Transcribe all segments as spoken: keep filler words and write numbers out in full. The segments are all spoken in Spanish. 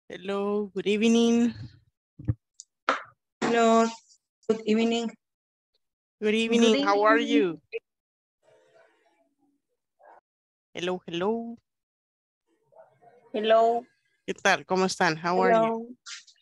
Hello, good evening. Hello, good evening. Good evening, how are you? Hello, hello. Hello. ¿Qué tal? ¿Cómo están? How are you? Hello.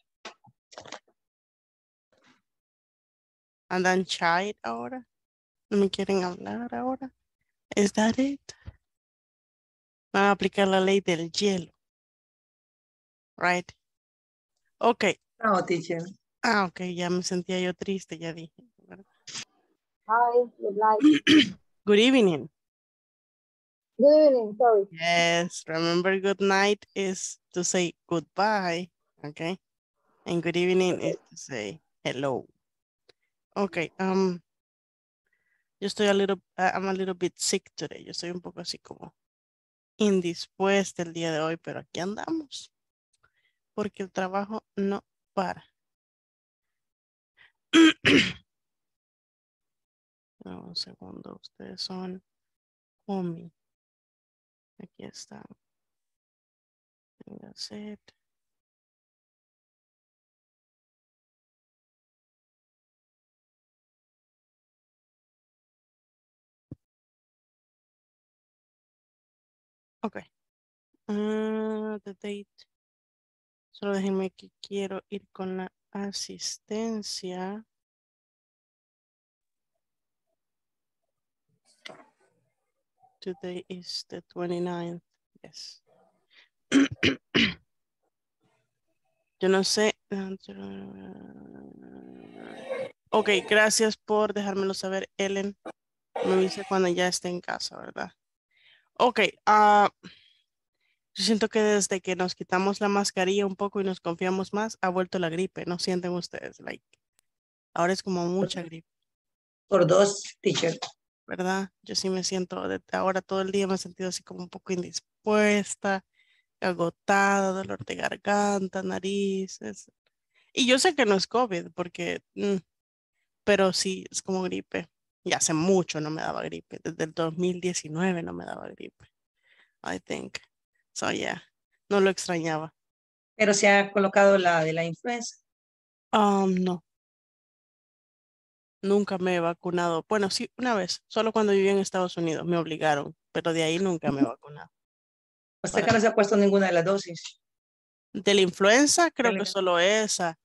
¿Andan shy ahora? ¿No me quieren hablar ahora? ¿Is that it? Van a aplicar la ley del hielo. Right? Ok. No, teacher. Ah, ok, ya me sentía yo triste, ya dije. Hi, good night. Good evening. Good evening, sorry. Yes, remember good night is to say goodbye, okay? And good evening is to say hello. Okay, um, yo estoy a little, uh, I'm a little bit sick today. Yo estoy un poco así como indispuesta el día de hoy, pero aquí andamos. Porque el trabajo no para. No, un segundo, ustedes son homie. Aquí están. That's it. Ok. Uh, the date. Solo déjenme que quiero ir con la asistencia. Today is the twenty-ninth. Yes. Yo no sé. Ok, gracias por dejármelo saber, Ellen. Me avisa cuando ya esté en casa, ¿verdad? Ok, ah, yo siento que desde que nos quitamos la mascarilla un poco y nos confiamos más, ha vuelto la gripe. ¿No sienten ustedes? Like, ahora es como mucha gripe, Por dos, teacher. ¿verdad? Yo sí me siento, desde ahora todo el día me he sentido así como un poco indispuesta, agotada, dolor de garganta, narices. Y yo sé que no es COVID, porque, mm, pero sí, es como gripe. Y hace mucho no me daba gripe. Desde el dos mil diecinueve no me daba gripe. I think. So, yeah. No lo extrañaba. Pero se ha colocado la de la influenza. Um, no. Nunca me he vacunado. Bueno, sí, una vez. Solo cuando viví en Estados Unidos me obligaron. Pero de ahí nunca me he vacunado. Usted Para- que no se ha puesto ninguna de las dosis. De la influenza, creo que Dele. solo esa.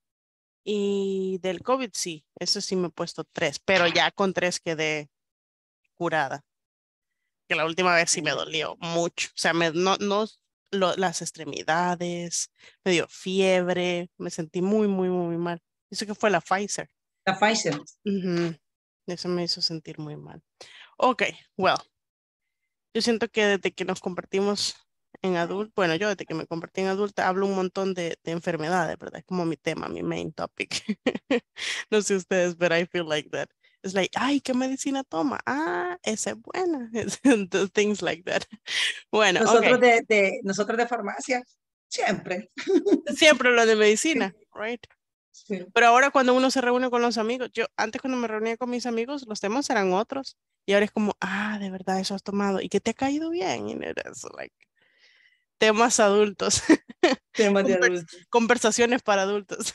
Y del COVID, sí. Eso sí me he puesto tres. Pero ya con tres quedé curada. Que la última vez sí me dolió mucho. O sea, me, no, no lo- las extremidades, me dio fiebre, me sentí muy, muy, muy mal. Eso que fue la Pfizer. La Pfizer. Ujú. Eso me hizo sentir muy mal. Ok, well, yo siento que desde que nos convertimos en adultos, bueno, yo desde que me convertí en adulta hablo un montón de, de enfermedades, ¿verdad? Es como mi tema, mi main topic. No sé ustedes, but I feel like that. It's like, ay, ¿qué medicina toma? Ah, esa es buena. Things like that. Bueno, Nosotros ok. de, de, nosotros de farmacia, siempre. Siempre lo de medicina, right? Sí. Pero ahora cuando uno se reúne con los amigos, yo antes cuando me reunía con mis amigos, los temas eran otros. Y ahora es como, ah, de verdad, eso has tomado. ¿Y que te ha caído bien? Y that's like, temas adultos. Temas de Convers- adultos. conversaciones para adultos.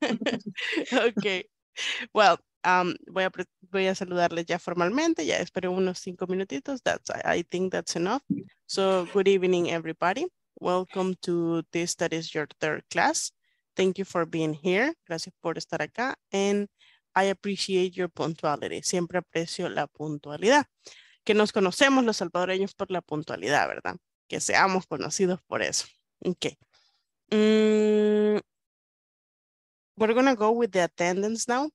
Ok. Well, um, voy a, pre- voy a saludarles ya formalmente. Ya espero unos cinco minutitos. That's, I, I think that's enough. So, good evening, everybody. Welcome to this, that is your third class. Thank you for being here. Gracias por estar acá. And I appreciate your punctuality. Siempre aprecio la puntualidad. Que nos conocemos los salvadoreños por la puntualidad, ¿verdad? Que seamos conocidos por eso. Ok. Mm, we're gonna go with the attendance now.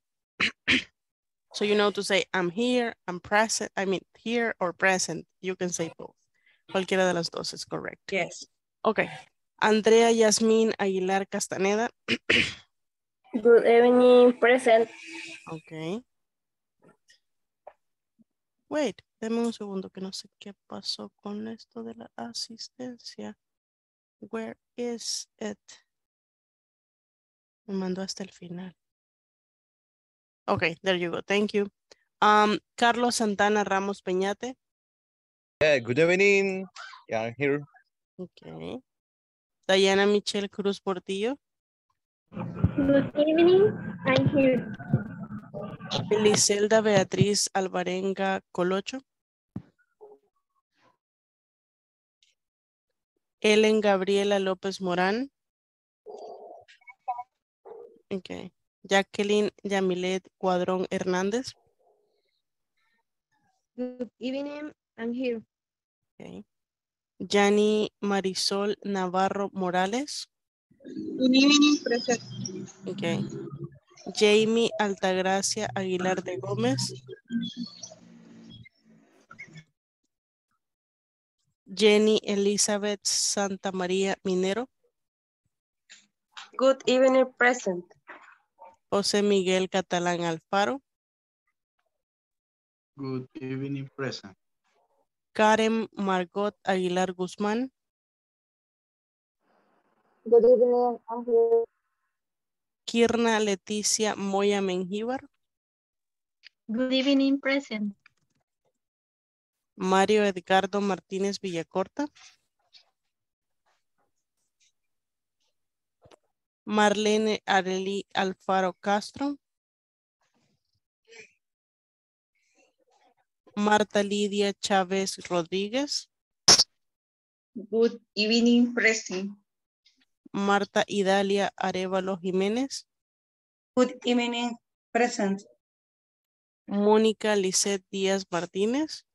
So you know to say I'm here, I'm present, I mean here or present. You can say both. Cualquiera de las dos es correct. Yes. Okay. Andrea Yasmín Aguilar Castaneda. Good evening, present. Okay. Wait, deme un segundo que no sé qué pasó con esto de la asistencia. Where is it? Me mandó hasta el final. Okay, there you go. Thank you. Um, Carlos Santana Ramos Peñate. Yeah, good evening. Yeah, I'm here. Okay. Diana Michelle Cruz Portillo. Good evening. I'm here. Eliselda Beatriz Alvarenga Colocho. Ellen Gabriela López Morán. Okay. Jacqueline Yamilet Cuadrón Hernández. Good evening. I'm here. Okay. Yani Marisol Navarro Morales. Good evening, present. Okay. Jamie Altagracia Aguilar de Gómez. Jenny Elizabeth Santa María Minero. Good evening, present. José Miguel Catalán Alfaro. Good evening, present. Karen Margot Aguilar Guzmán. Good evening. I'm here. Kirna Leticia Moya Mengíbar. Good evening, present. Mario Edgardo Martínez Villacorta. Marlene Arely Alfaro Castro. Marta Lidia Chávez Rodríguez. Good evening, present. Marta Idalia Arevalo Jiménez. Good evening, present. Mónica Lisette Díaz Martínez.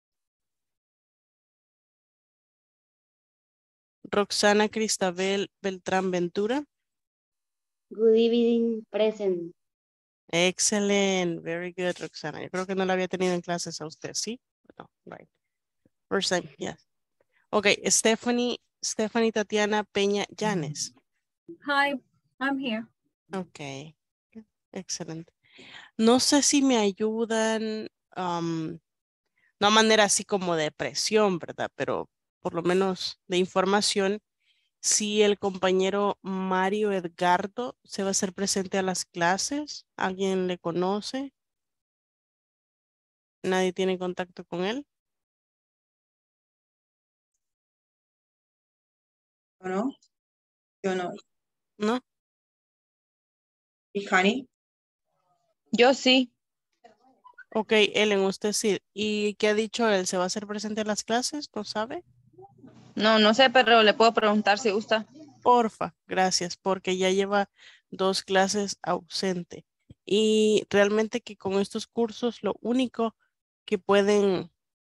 Roxana Cristabel Beltrán Ventura. Good evening, present. Excellent. Very good, Roxana. Yo creo que no la había tenido en clases a usted, ¿sí? No, right. First time, yes. Okay, Stephanie, Stephanie Tatiana Peña Llanes. Hi, I'm here. Okay, excelente. No sé si me ayudan, um, no a manera así como de presión, ¿verdad? Pero por lo menos de información, si el compañero Mario Edgardo se va a hacer presente a las clases, ¿alguien le conoce? ¿Nadie tiene contacto con él? ¿O no? Yo no. ¿No? ¿Y Honey? Yo sí. Ok, Ellen, usted sí. ¿Y qué ha dicho él? ¿Se va a hacer presente a las clases? ¿No sabe? No, no sé, pero le puedo preguntar si gusta. Porfa, gracias, porque ya lleva dos clases ausente. Y realmente que con estos cursos lo único que pueden...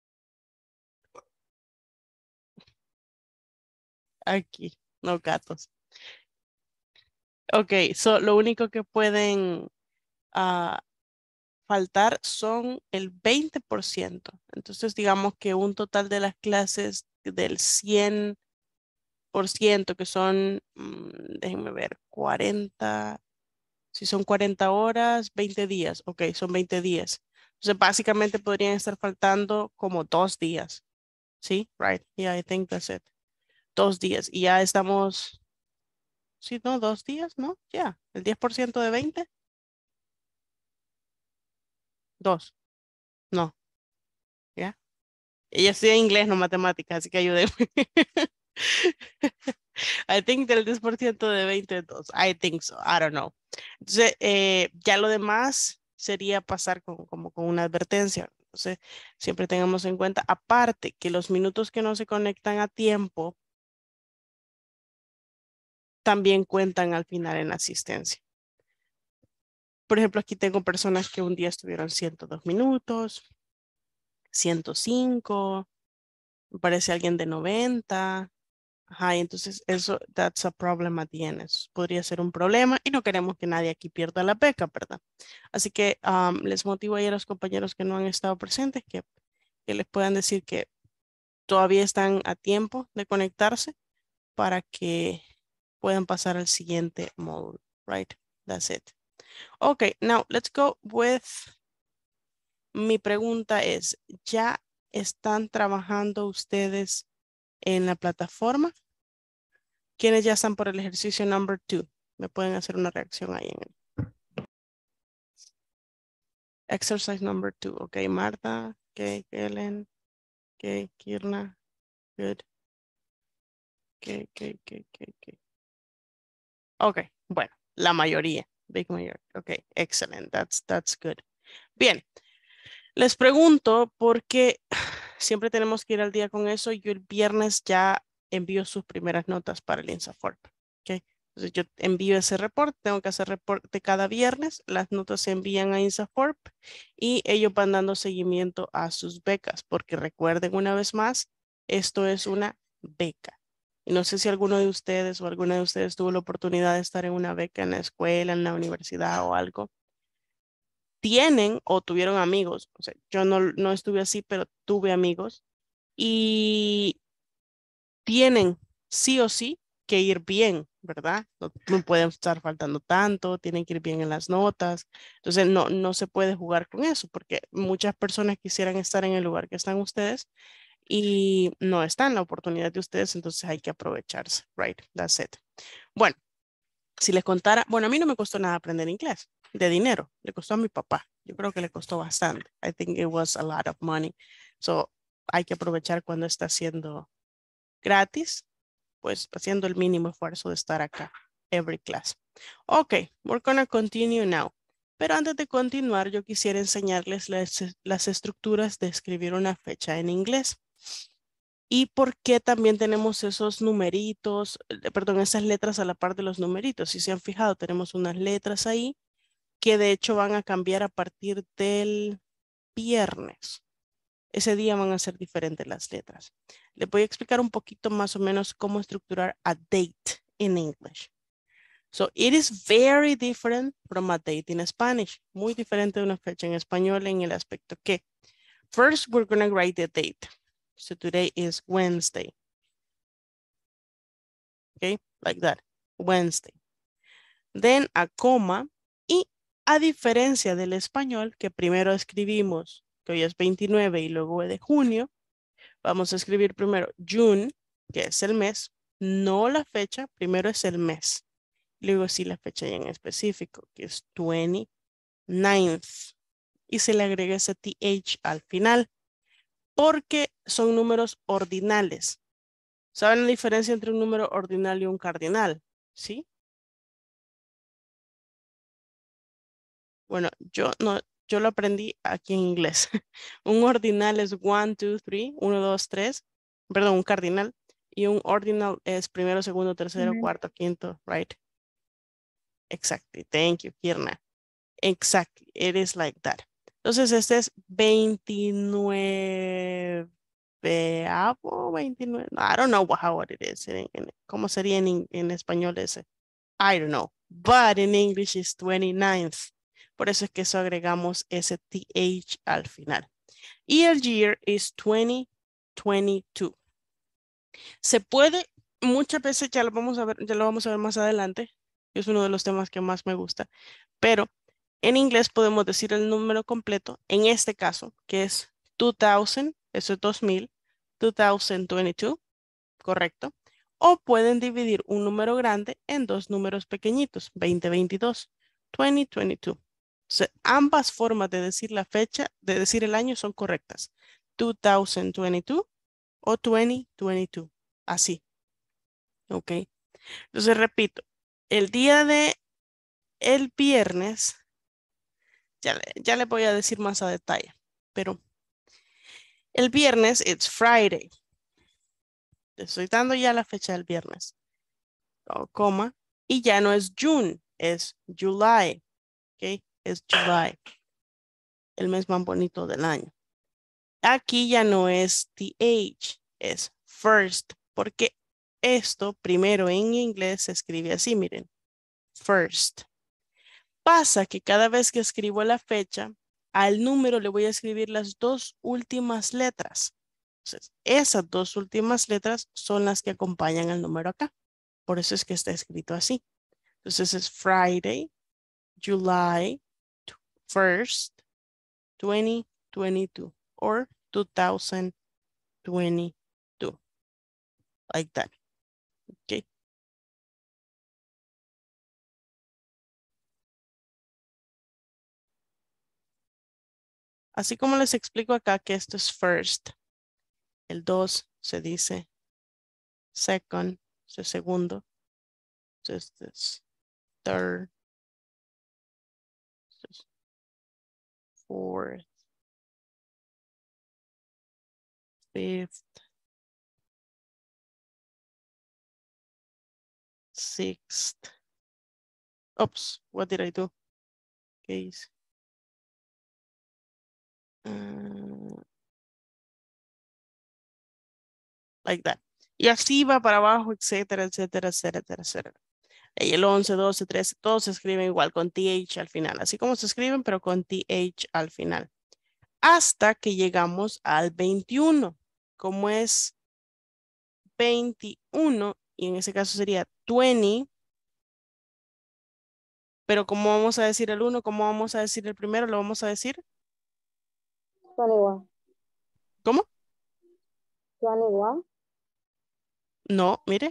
Aquí, no gatos. Ok, so lo único que pueden ah, faltar son el veinte por ciento. Entonces digamos que un total de las clases del cien por ciento que son, mm, déjenme ver, cuarenta, si son cuarenta horas, veinte días, ok, son veinte días. Entonces básicamente podrían estar faltando como dos días, ¿sí? Right, yeah, I think that's it. Dos días y ya estamos, sí, no, dos días, ¿no? Ya, el diez por ciento de veinte. Dos, no, ya. Ella estudia inglés, no matemáticas, así que ayúdenme. I think del diez por ciento de veinte, dos. I think so. I don't know. Entonces, eh, ya lo demás sería pasar con, como con una advertencia. Entonces, siempre tengamos en cuenta, aparte que los minutos que no se conectan a tiempo también cuentan al final en la asistencia. Por ejemplo, aquí tengo personas que un día estuvieron ciento dos minutos, ciento cinco, me parece alguien de noventa. Ajá, y entonces eso, that's a problem at the end. Eso podría ser un problema y no queremos que nadie aquí pierda la beca, ¿verdad? Así que um, les motivo ahí a los compañeros que no han estado presentes que, que les puedan decir que todavía están a tiempo de conectarse para que puedan pasar al siguiente módulo, right? That's it. Okay, now let's go with, mi pregunta es, ¿ya están trabajando ustedes en la plataforma? ¿Quiénes ya están por el ejercicio number two? Me pueden hacer una reacción ahí en el exercise number two. Ok, Marta, ok, Ellen, ok, Kirna, good. Okay, okay, okay, okay, okay. Okay, bueno, la mayoría. Big majority. Okay, excellent. That's, that's good. Bien. Les pregunto porque siempre tenemos que ir al día con eso. Yo el viernes ya envío sus primeras notas para el INSAFORP. ¿Okay? Entonces yo envío ese reporte, tengo que hacer reporte cada viernes. Las notas se envían a INSAFORP y ellos van dando seguimiento a sus becas, porque recuerden una vez más, esto es una beca. Y no sé si alguno de ustedes o alguna de ustedes tuvo la oportunidad de estar en una beca en la escuela, en la universidad o algo. Tienen o tuvieron amigos, o sea, yo no, no estuve así, pero tuve amigos y tienen sí o sí que ir bien, ¿verdad? No, no pueden estar faltando tanto, tienen que ir bien en las notas, entonces no, no se puede jugar con eso porque muchas personas quisieran estar en el lugar que están ustedes y no está en la oportunidad de ustedes, entonces hay que aprovecharse, right? That's it. Bueno. Si les contara, bueno, a mí no me costó nada aprender inglés, de dinero, le costó a mi papá. Yo creo que le costó bastante. I think it was a lot of money. So, hay que aprovechar cuando está haciendo gratis, pues haciendo el mínimo esfuerzo de estar acá, every class. Ok, we're gonna continue now. Pero antes de continuar, yo quisiera enseñarles las, las estructuras de escribir una fecha en inglés. Y por qué también tenemos esos numeritos, eh, perdón, esas letras a la par de los numeritos. Si se han fijado, tenemos unas letras ahí que de hecho van a cambiar a partir del viernes. Ese día van a ser diferentes las letras. Les voy a explicar un poquito más o menos cómo estructurar a date in English. So, it is very different from a date in Spanish. Muy diferente de una fecha en español en el aspecto que, first, we're going to write the date. So, today is Wednesday. Okay, like that, Wednesday. Then a coma y a diferencia del español que primero escribimos que hoy es veintinueve y luego de junio, vamos a escribir primero June, que es el mes, no la fecha, primero es el mes. Luego sí la fecha ya en específico, que es veintinueve. Y se le agrega ese T H al final, porque son números ordinales. ¿Saben la diferencia entre un número ordinal y un cardinal? ¿Sí? Bueno, yo no, yo lo aprendí aquí en inglés. Un ordinal es one, two, three, uno, dos, tres. Perdón, un cardinal. Y un ordinal es primero, segundo, tercero, Ujú. cuarto, quinto, right? Exactly. Thank you, Kirna. Exactly. It is like that. Entonces, este es veintinueve. veintinueve. I don't know how it is. En- en- ¿Cómo sería en, in- en español ese? I don't know. But in English is twenty-ninth. Por eso es que eso agregamos ese T H al final. Y el year is twenty twenty-two. Se puede, muchas veces ya lo vamos a ver, ya lo vamos a ver más adelante. Es uno de los temas que más me gusta. Pero en inglés podemos decir el número completo, en este caso, que es two thousand, eso es dos mil, two thousand twenty-two, correcto. O pueden dividir un número grande en dos números pequeñitos, veinte veintidós, veinte veintidós. O sea, ambas formas de decir la fecha, de decir el año son correctas. two thousand twenty-two o veinte veintidós. Así. ¿Ok? Entonces repito, el día de el viernes, ya, le- ya le voy a decir más a detalle, pero el viernes it's Friday. Te estoy dando ya la fecha del viernes. O coma, y ya no es June, es July, ¿ok? Es July, el mes más bonito del año. Aquí ya no es T H, es first, porque esto primero en inglés se escribe así, miren, first. Pasa que cada vez que escribo la fecha, al número le voy a escribir las dos últimas letras. Entonces, esas dos últimas letras son las que acompañan al número acá. Por eso es que está escrito así. Entonces es Friday, July first, twenty twenty-two or two thousand twenty-two. Like that. Okay. Así como les explico acá que esto es first. El dos se dice second Ese es segundo. This is third. This is fourth. Fifth. Sixth. Oops, what did I do? Case. Uh, like that. Y así va para abajo, etcétera, etcétera, etcétera, etcétera. Y el once, doce, trece, todos se escriben igual con T H al final. Así como se escriben, pero con T H al final. Hasta que llegamos al veintiuno. Como es veintiuno, y en ese caso sería veinte. Pero ¿cómo vamos a decir el uno? ¿Cómo vamos a decir el primero? ¿Lo vamos a decir? twenty-one. ¿Cómo? twenty-one. No, mire.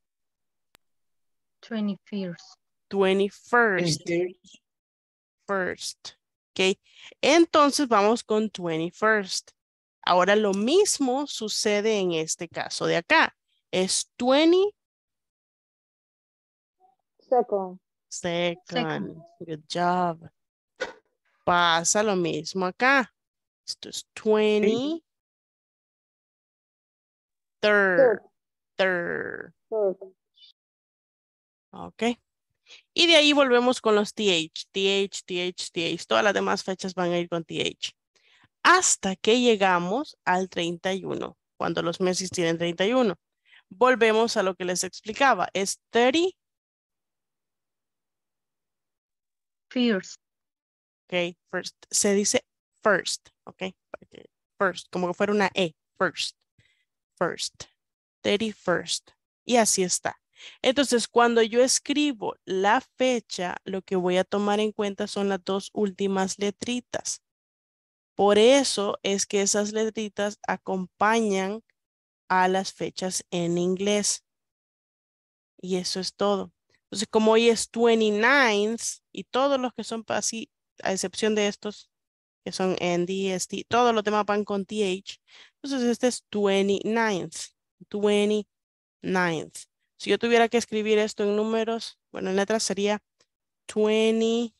twenty-first. twenty-first. First. Ok. Entonces vamos con twenty-first. Ahora lo mismo sucede en este caso de acá. Es veinte. Second. Second. Second. Good job. Pasa lo mismo acá. Esto es veinte. Third. Third. Third. Ok. Y de ahí volvemos con los T H. T H, T H, T H. Todas las demás fechas van a ir con T H. Hasta que llegamos al treinta y uno. Cuando los meses tienen treinta y uno. Volvemos a lo que les explicaba. Es thirty. First. Ok. First. Se dice first. Ok. First. Como que fuera una E. First. First. thirty-first. Y así está. Entonces, cuando yo escribo la fecha, lo que voy a tomar en cuenta son las dos últimas letritas. Por eso es que esas letritas acompañan a las fechas en inglés. Y eso es todo. Entonces, como hoy es veintinueve y todos los que son así, a excepción de estos que son N D, S T, todos los demás van con T H. Entonces, este es veintinueve. veintinueve. Si yo tuviera que escribir esto en números, bueno, en letras sería veintinueve.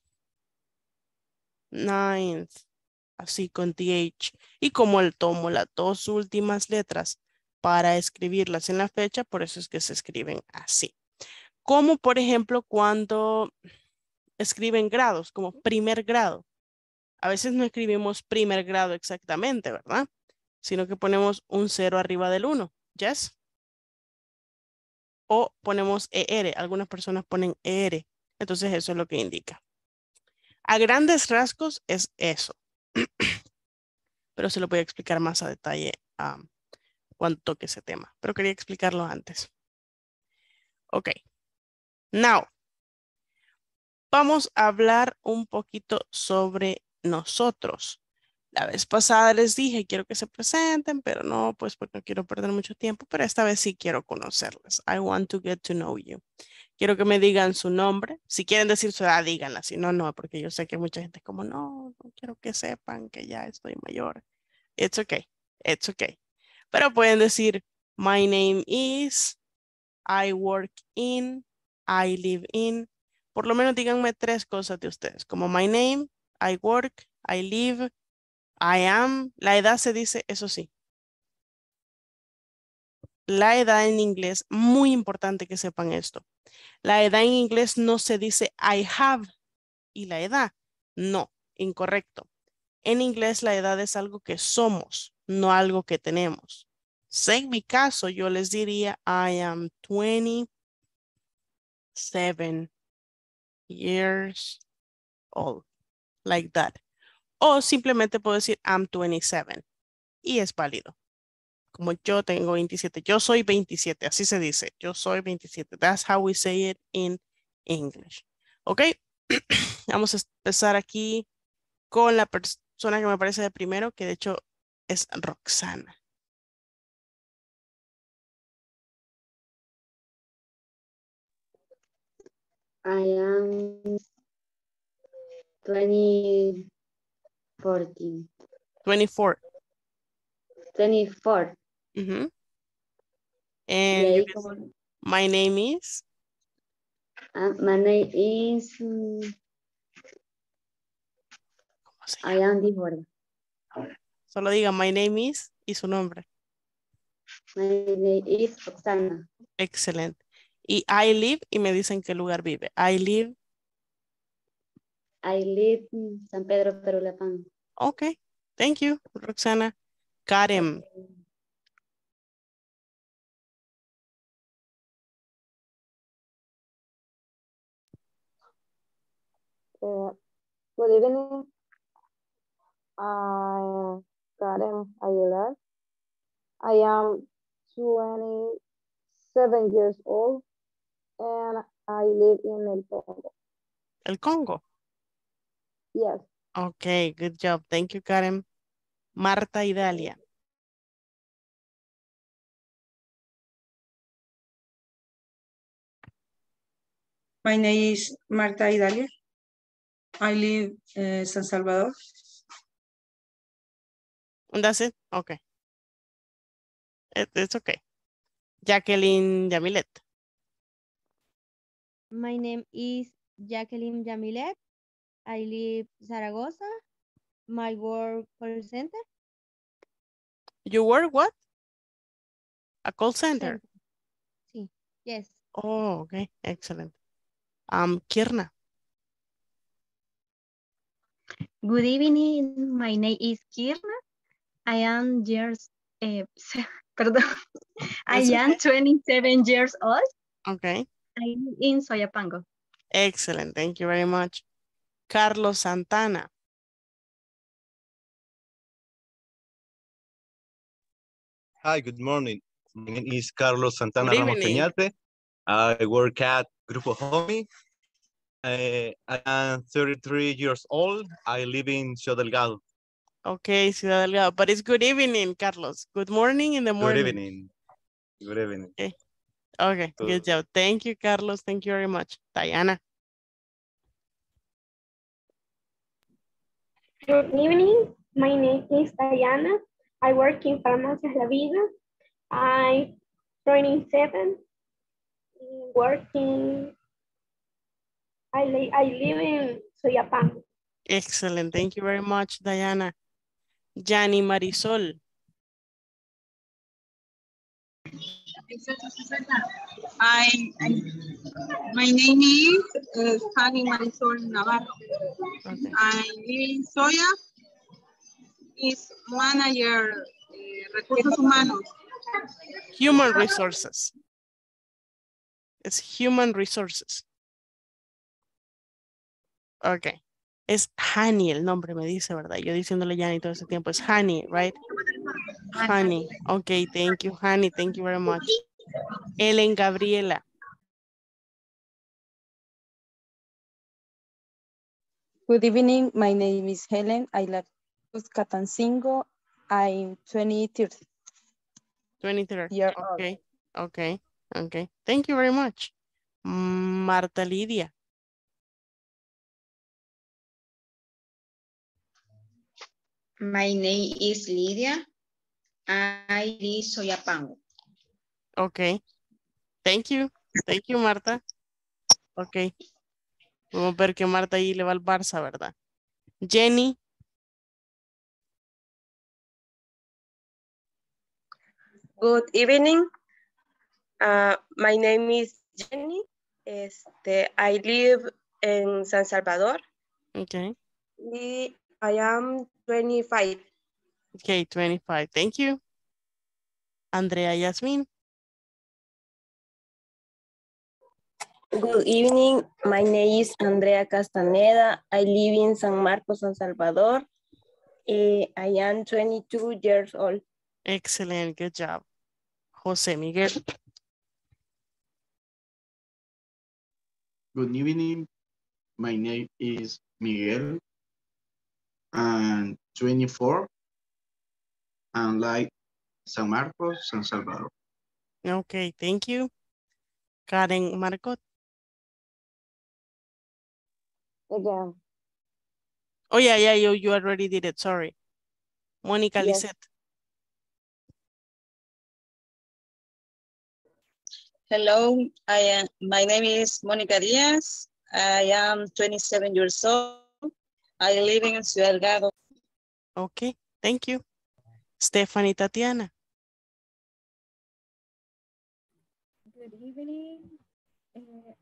Así con T H. Y como el tomo las dos últimas letras para escribirlas en la fecha, por eso es que se escriben así. Como por ejemplo cuando escriben grados, como primer grado. A veces no escribimos primer grado exactamente, ¿verdad? Sino que ponemos un cero arriba del uno. ¿Yes? O ponemos E R. Algunas personas ponen E R. Entonces eso es lo que indica. A grandes rasgos es eso. Pero se lo voy a explicar más a detalle um, cuando toque ese tema. Pero quería explicarlo antes. Ok. Now, vamos a hablar un poquito sobre nosotros. La vez pasada les dije, quiero que se presenten, pero no, pues porque no quiero perder mucho tiempo, pero esta vez sí quiero conocerles. I want to get to know you. Quiero que me digan su nombre. Si quieren decir su edad, díganla. Si no, no, porque yo sé que mucha gente es como, no, no quiero que sepan que ya estoy mayor. It's okay. It's okay. Pero pueden decir, my name is, I work in, I live in. Por lo menos díganme tres cosas de ustedes, como my name, I work, I live, I am. La edad se dice, eso sí. La edad en inglés, muy importante que sepan esto. La edad en inglés no se dice I have y la edad. No, incorrecto. En inglés la edad es algo que somos, no algo que tenemos. So, en mi caso, yo les diría I am twenty-seven years old, like that. O simplemente puedo decir I'm twenty-seven y es válido. Como yo tengo veintisiete, yo soy veintisiete, así se dice, yo soy veintisiete. That's how we say it in English. ¿Ok? Vamos a empezar aquí con la persona que me aparece de primero, que de hecho es Roxana. I am twenty fourteen. twenty-four. twenty-four. Uh-huh. Y And you ahí can- como My name is. Uh, my name is um, ¿Cómo se llama? Ayandi Jordan. Solo diga my name is y su nombre. My name is Oksana. Excelente. Y I live y me dicen qué lugar vive. I live. I live in San Pedro Perulapán. Ok. Thank you, Roxana. Karen. Uh, good evening. I'm Karen Aguilar. I am twenty-seven years old and I live in El Congo. El Congo. Yes. Ok, good job. Thank you, Karen. Marta Idalia. My name is Marta Idalia. I live in San Salvador. And that's it? Okay. It, it's okay. Jacqueline Yamilet. My name is Jacqueline Yamilet. I live Zaragoza. My work call center. You work what? A call center. Center. Sí. Yes. Oh, okay. Excellent. Um, Kirna. Good evening. My name is Kirna. I am years, eh, perdón. I That's am okay. twenty-seven years old. Okay. I live in Soyapango. Excellent. Thank you very much. Carlos Santana. Hi, good morning. My name is Carlos Santana Good Ramos evening. Peñate. I work at Grupo Homie. I, I am thirty-three years old. I live in Ciudad Delgado. Okay, Ciudad Delgado. But it's good evening, Carlos. Good morning in the Good morning. evening. Good evening. Okay. Okay, Good. good job. Thank you, Carlos. Thank you very much. Diana. Good evening. My name is Diana. I work in Farmacias La Vida. I'm twenty-seven. Working. I, li I live in Soyapango. Excellent. Thank you very much, Diana. Jani Marisol. I, I my name is uh, Fanny Marisol Navarro. Okay. I live in Soya. Is manager eh, recursos humanos. Human resources. It's human resources. Okay. Es Hani el nombre, me dice, ¿verdad? Yo diciéndole Jani todo ese tiempo. Es Hani, right? Hani. Okay, thank you, Hani. Thank you very much. Ellen Gabriela. Good evening. My name is Helen. I live in Catancingo. I'm twenty-three. twenty-three. Year Okay. Okay. Okay. Thank you very much. Marta Lidia. My name is Lydia. I live Soyapango. Okay. Thank you. Thank you, Marta. Okay. Vamos a ver que Marta ahí le va al Barça, ¿verdad? Jenny. Good evening. Uh, my name is Jenny. Este, I live in San Salvador. Okay. I am twenty-five. Okay, twenty-five. Thank you. Andrea Yasmin. Good evening. My name is Andrea Castaneda. I live in San Marcos, San Salvador. Uh, I am twenty-two years old. Excellent. Good job. Jose Miguel. Good evening. My name is Miguel. And twenty-four. And like San Marcos, San Salvador. Okay, thank you. Karen Marcot. Again. Oh, yeah, yeah, you, you already did it. Sorry. Monica Yes. Lisette. Hello, I am, my name is Mónica Díaz. I am twenty-seven years old. I live in Ciudad Delgado. Okay, thank you. Stephanie Tatiana. Good evening. Uh,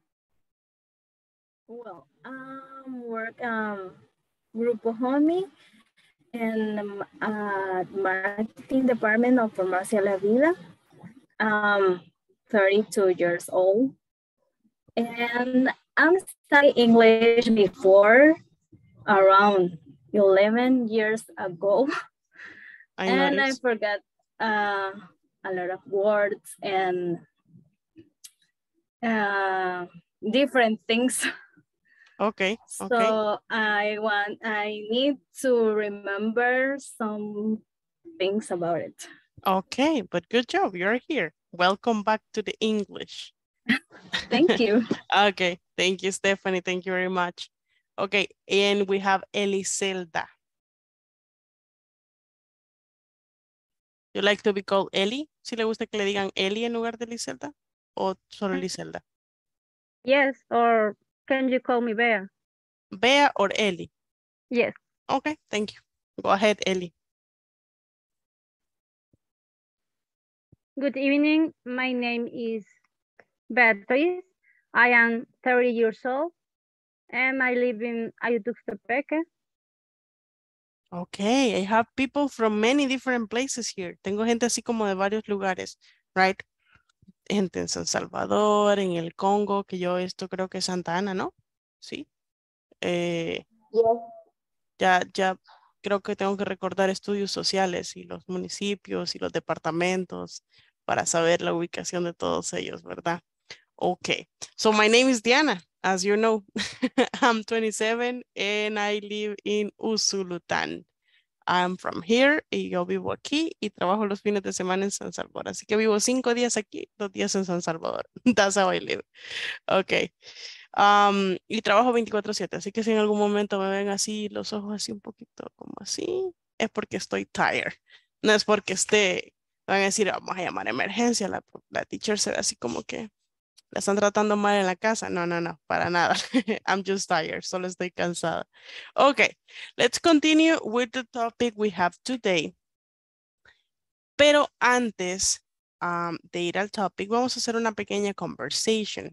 well, um, work um, Grupo Homie in um, uh, marketing department of Farmacia La Vida. Um, thirty-two years old. And I'm studying English before around eleven years ago. I and noticed. I forgot uh, a lot of words and uh, different things. Okay, So okay. I want, I need to remember some things about it. Okay, but good job. You're here. Welcome back to the English. Thank you. Okay, thank you, Stephanie. Thank you very much. Okay, and we have Eliselda. You like to be called Eli? ¿Si le gusta que le digan Eli en lugar de Eliselda? ¿O solo Eliselda? Yes, or can you call me Bea? Bea or Eli? Yes. Okay, thank you. Go ahead, Eli. Good evening. My name is Beatriz. I am thirty years old and I live in Ayutuxtepeque. Okay, I have people from many different places here. Tengo gente así como de varios lugares, right? Gente en San Salvador, en el Congo, que yo esto creo que es Santa Ana, ¿no? Sí. Eh, ya, ya creo que tengo que recordar estudios sociales y los municipios y los departamentos para saber la ubicación de todos ellos, ¿verdad? Okay, so my name is Diana, as you know. I'm twenty-seven and I live in Usulután. I'm from here y yo vivo aquí y trabajo los fines de semana en San Salvador. Así que vivo cinco días aquí, dos días en San Salvador. That's how I live. Okay. Um, y trabajo veinticuatro siete, así que si en algún momento me ven así, los ojos así un poquito como así, es porque estoy tired. No es porque esté, van a decir, vamos a llamar a emergencia, la, la teacher se ve así como que la están tratando mal en la casa. No, no, no, para nada. I'm just tired, solo estoy cansada. Okay, let's continue with the topic we have today. Pero antes um, de ir al topic, vamos a hacer una pequeña conversation.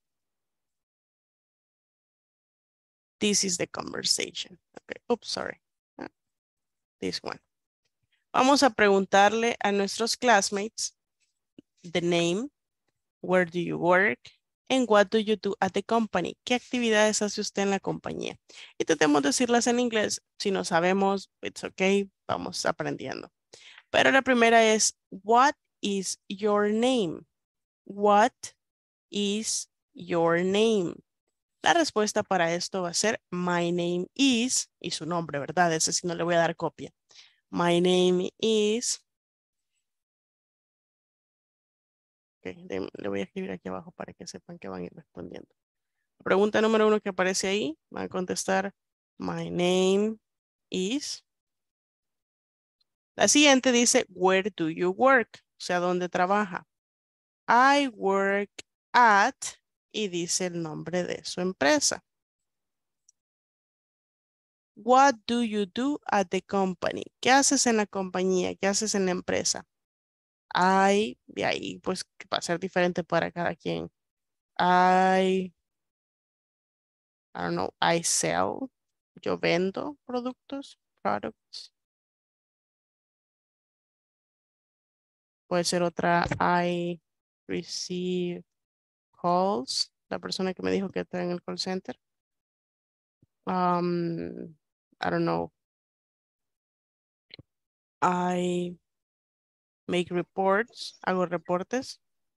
This is the conversation. Okay. Oops, sorry. Uh, This one. Vamos a preguntarle a nuestros classmates the name, where do you work, and what do you do at the company. ¿Qué actividades hace usted en la compañía? Y tratemos de decirlas en inglés. Si no sabemos, it's okay, vamos aprendiendo. Pero la primera es, what is your name? What is your name? La respuesta para esto va a ser my name is, y su nombre, ¿verdad? Ese sí no le voy a dar copia. My name is. Okay, de, le voy a escribir aquí abajo para que sepan que van a ir respondiendo. Pregunta número uno que aparece ahí, van a contestar my name is. La siguiente dice where do you work? O sea, ¿dónde trabaja? I work at, y dice el nombre de su empresa. What do you do at the company? ¿Qué haces en la compañía? ¿Qué haces en la empresa? I, de ahí pues va a ser diferente para cada quien. I, I don't know, I sell. Yo vendo productos, products. Puede ser otra, I receive calls. La persona que me dijo que está en el call center. Um, I don't know. I make reports. Hago reportes.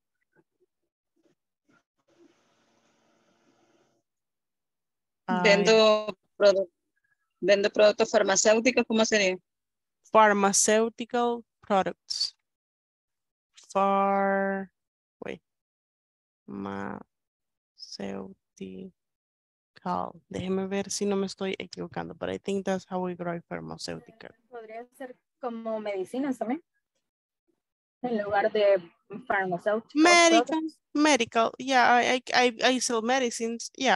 Vendo, produ vendo productos farmacéuticos, ¿cómo sería? Pharmaceutical products. Far, wait, pharmaceutical. Déjeme ver si no me estoy equivocando, but I think that's how we grow pharmaceutical. Podría ser como medicinas también. En lugar de pharmaceutical Medical, products. medical. Yeah, I, I, I, I sell medicines. Yeah.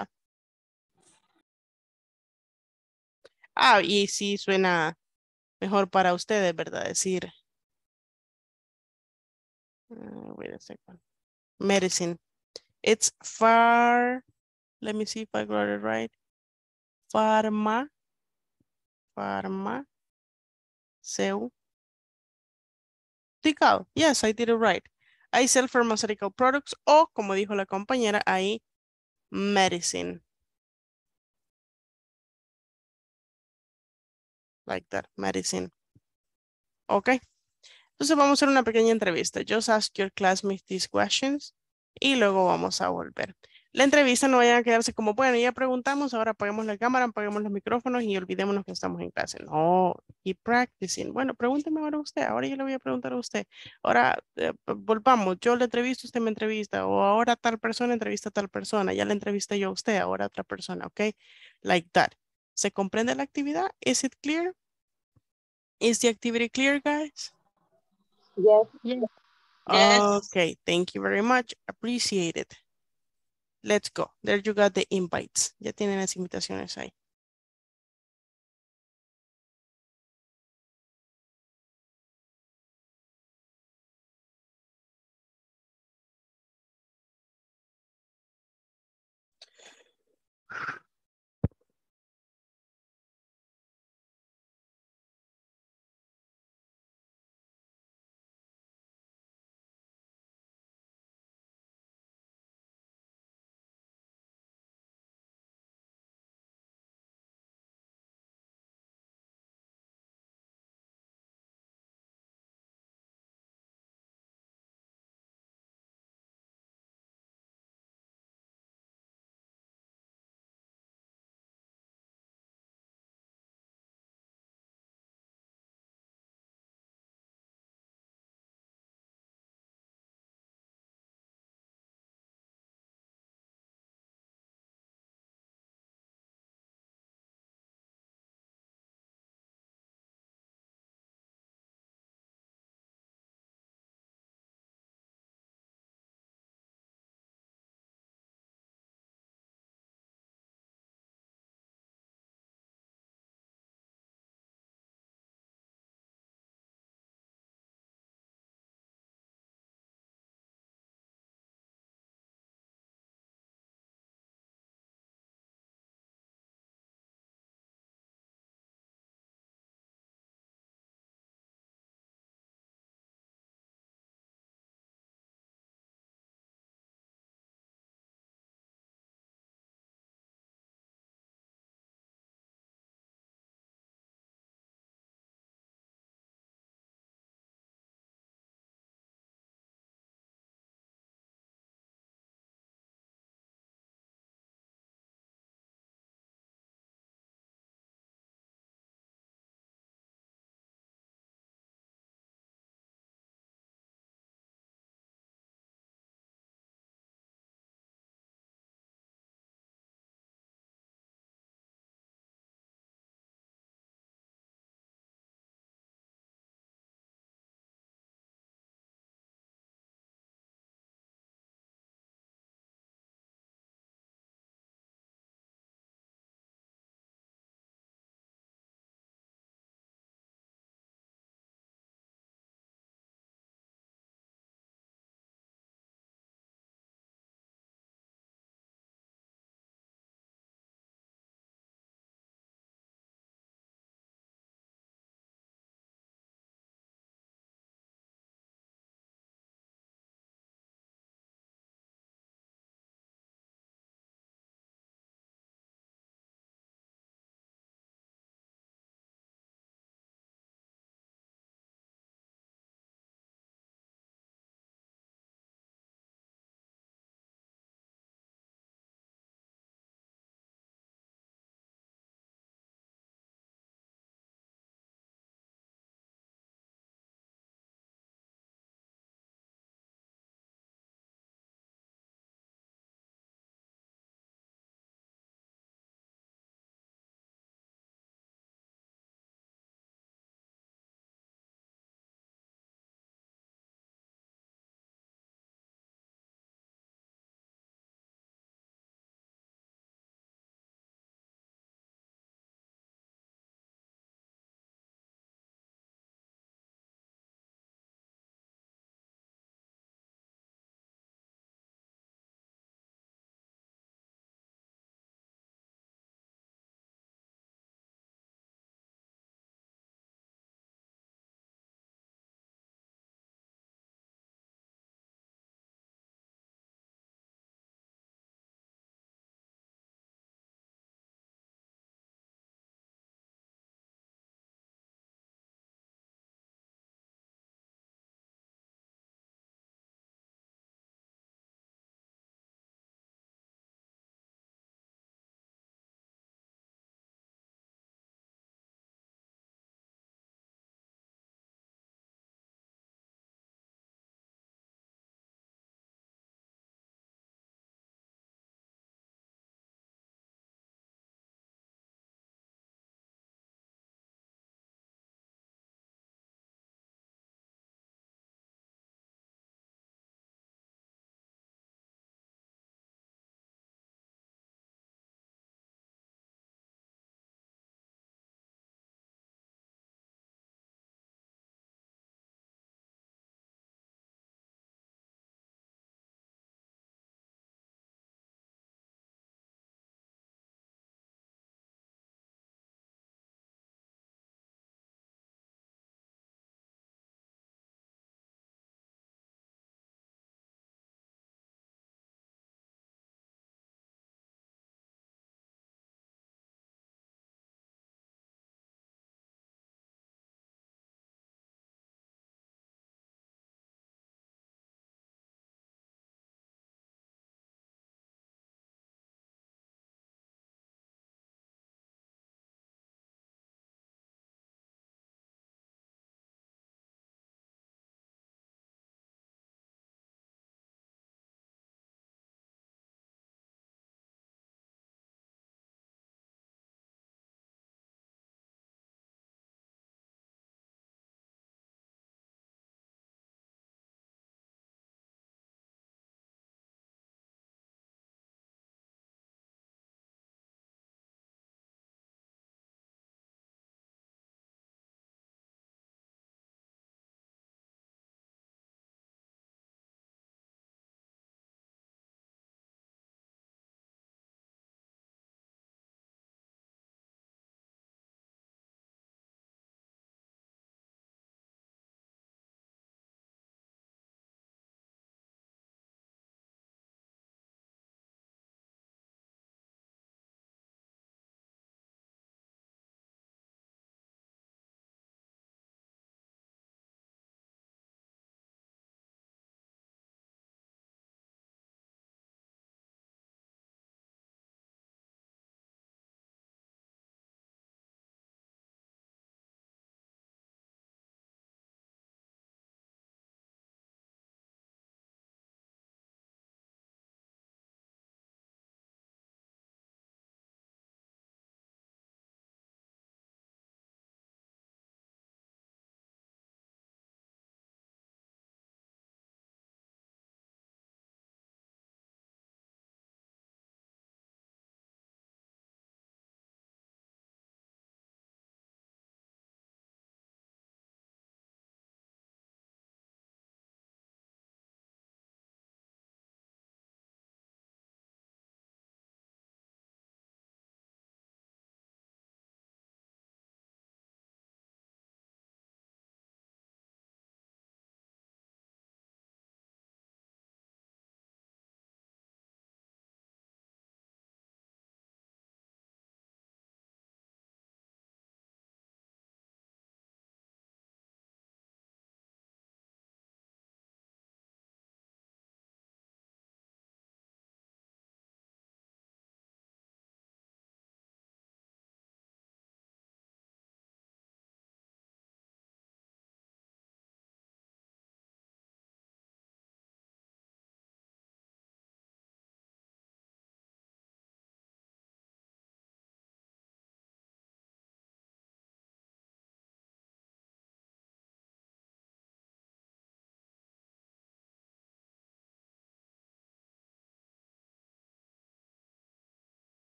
Ah, y sí suena mejor para ustedes, ¿verdad? Decir, uh, wait a second. Medicine. It's far, let me see if I got it right. Pharma, pharma, seu. Yes, I did it right. I sell pharmaceutical products o, como dijo la compañera, ahí, medicine. Like that, medicine. Ok. Entonces vamos a hacer una pequeña entrevista. Just ask your classmates these questions y luego vamos a volver. La entrevista no vaya a quedarse como, bueno, ya preguntamos, ahora apaguemos la cámara, apaguemos los micrófonos y olvidémonos que estamos en clase. No, keep practicing. Bueno, pregúnteme ahora usted, ahora yo le voy a preguntar a usted. Ahora eh, volvamos, yo le entrevisto, usted me entrevista, o ahora tal persona entrevista a tal persona, ya le entrevisté yo a usted, ahora a otra persona, ¿ok? Like that. ¿Se comprende la actividad? Is it clear? Is the activity clear, guys? Yes. Yes. Okay, thank you very much. Appreciate it. Let's go. There you got the invites. Ya tienen las invitaciones ahí.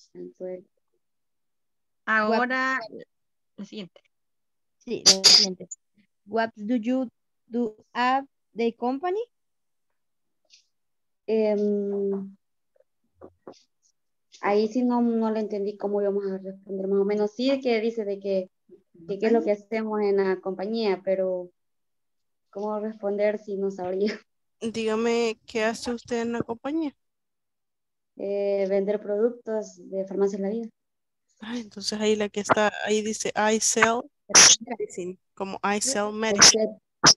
Ahora, la siguiente. Sí, la siguiente. What do you do at the company? Em, ahí sí no, no le entendí cómo íbamos a responder más o menos. Sí que dice de que, que qué es lo que hacemos en la compañía, pero cómo responder si no sabría. Dígame, ¿qué hace usted en la compañía? Eh, vender productos de farmacia en la vida. Ah, entonces ahí la que está, ahí dice I sell medicine, como I sell I medicine. said,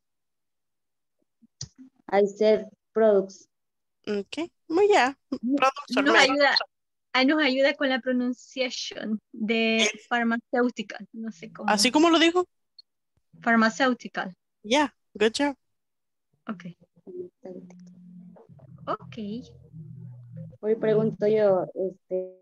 I said products. Ok, muy ya. Products or Nos medicine. ayuda, ah, nos ayuda con la pronunciación de pharmaceutical. No sé cómo. ¿Así como lo dijo? Pharmaceutical. Yeah, good job. Ok. Ok. Hoy pregunto yo, este,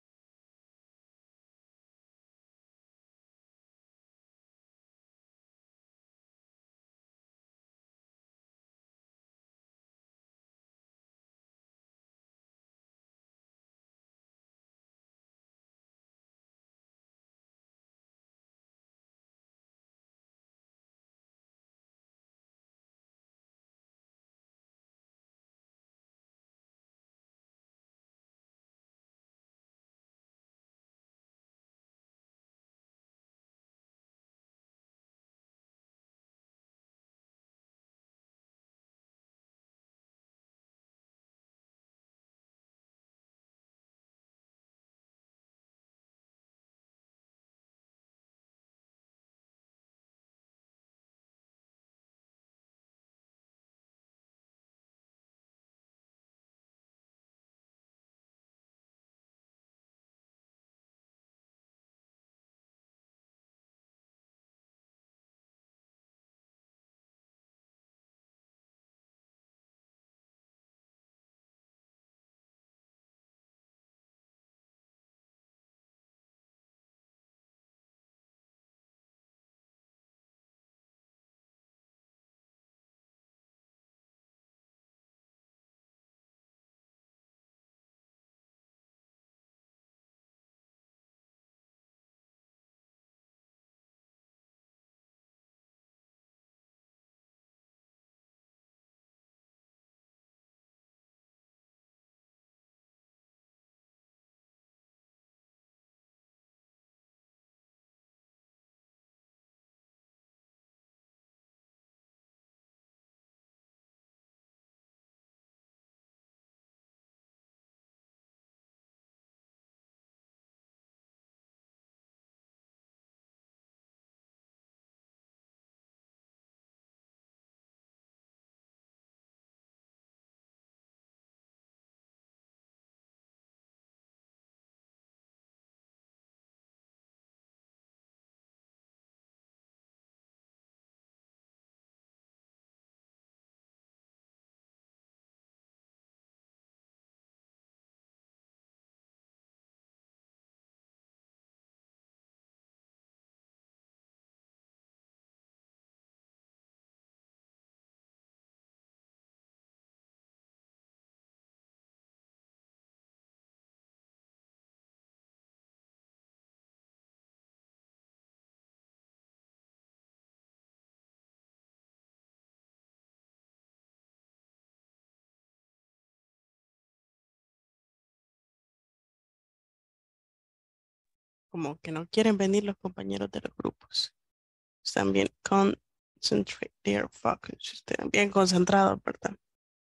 Como que no quieren venir los compañeros de los grupos. Están bien concentrate their focus. Están bien concentrados, ¿verdad?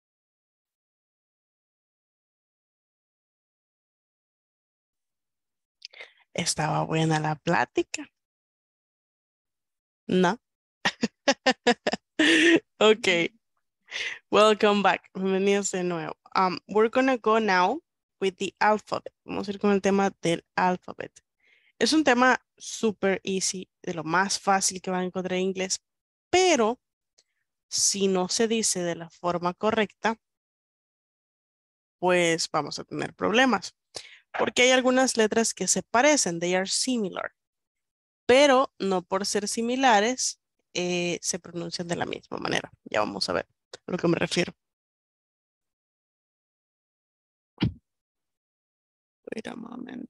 Estaba buena la plática. No. Okay. Welcome back. Bienvenidos de nuevo. Um, we're gonna go now with the alphabet. Vamos a ir con el tema del alphabet. Es un tema super easy, de lo más fácil que van a encontrar en inglés, pero si no se dice de la forma correcta, pues vamos a tener problemas. Porque hay algunas letras que se parecen, they are similar, pero no por ser similares eh, se pronuncian de la misma manera. Ya vamos a ver a lo que me refiero. Wait a moment.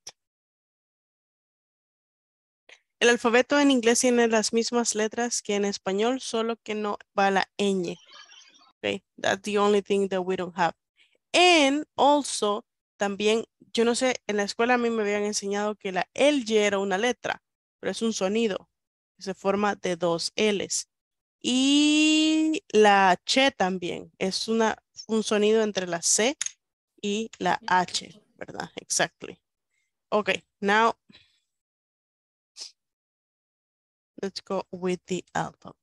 El alfabeto en inglés tiene las mismas letras que en español, solo que no va la ñ. Okay, that's the only thing that we don't have. And also, también, yo no sé, en la escuela a mí me habían enseñado que la L Y era una letra, pero es un sonido. Se forma de dos L's. Y la Ch también es una, un sonido entre la C y la H, ¿verdad? Exactly. Okay, now let's go with the alphabet.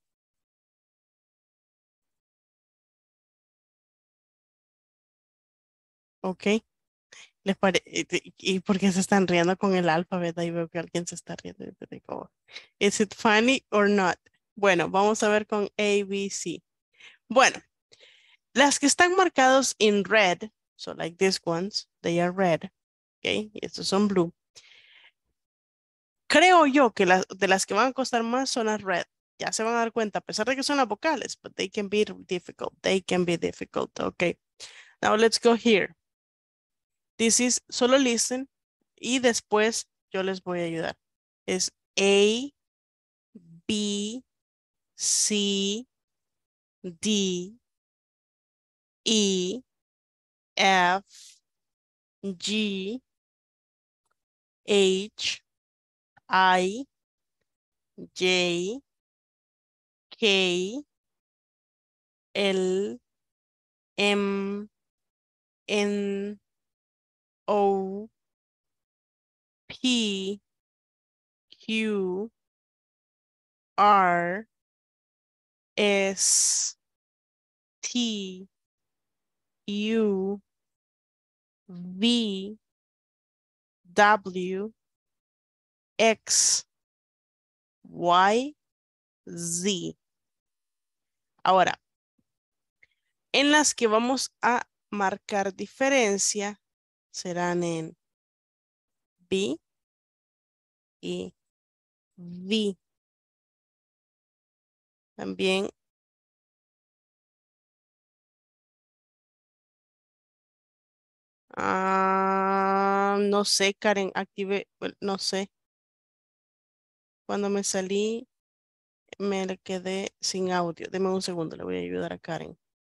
Okay. ¿Les pare- y, y por qué se están riendo con el alfabeto? Ahí veo que alguien se está riendo. Digo, is it funny or not? Bueno, vamos a ver con A, B, C. Bueno, las que están marcados en red, so like these ones, they are red, okay, y estos son blue. Creo yo que las de las que van a costar más son las red. Ya se van a dar cuenta, a pesar de que son las vocales, but they can be difficult. They can be difficult, okay. Now let's go here. This is, solo listen, y después yo les voy a ayudar. Es A, B, C, D, E, F, G, H, I, J, K, L, M, N, O, P, Q, R, S, T, U, V, W, X, Y, Z. Ahora, en las que vamos a marcar diferencia serán en B y V. También ah, no sé, Karen, active, well, no sé. Cuando me salí, me le quedé sin audio. Deme un segundo, le voy a ayudar a Karen.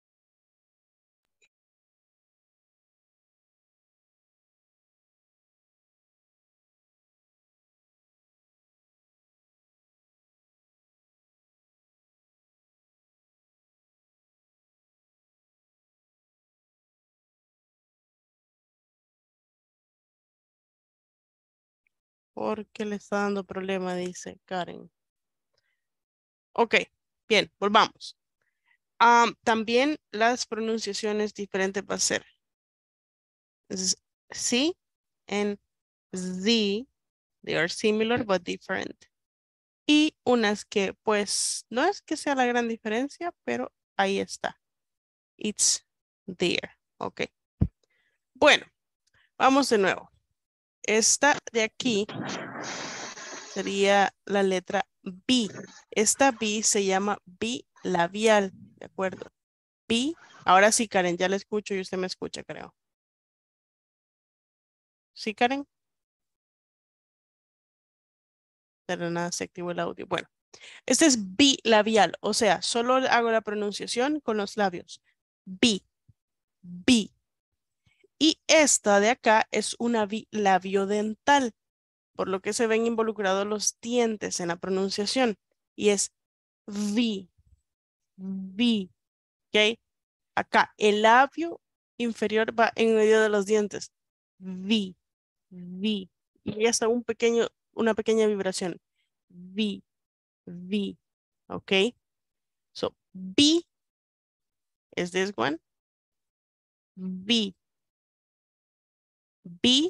Porque le está dando problema, dice Karen. Ok, bien, volvamos. Um, también las pronunciaciones diferentes va a ser Z- C and Z. They are similar but different. Y unas que pues no es que sea la gran diferencia, pero ahí está. It's there. Ok. Bueno, vamos de nuevo. Esta de aquí sería la letra B. Esta B se llama bilabial, ¿de acuerdo? B. Ahora sí, Karen, ya la escucho y usted me escucha, creo. ¿Sí, Karen? Pero nada, se activó el audio. Bueno, este es bilabial, o sea, solo hago la pronunciación con los labios. B, B. Y esta de acá es una bilabiodental, por lo que se ven involucrados los dientes en la pronunciación. Y es V, V, ¿ok? Acá el labio inferior va en medio de los dientes. V, V. Y ya está un pequeño, una pequeña vibración. V, V, ¿ok? So, B is this one. V, B,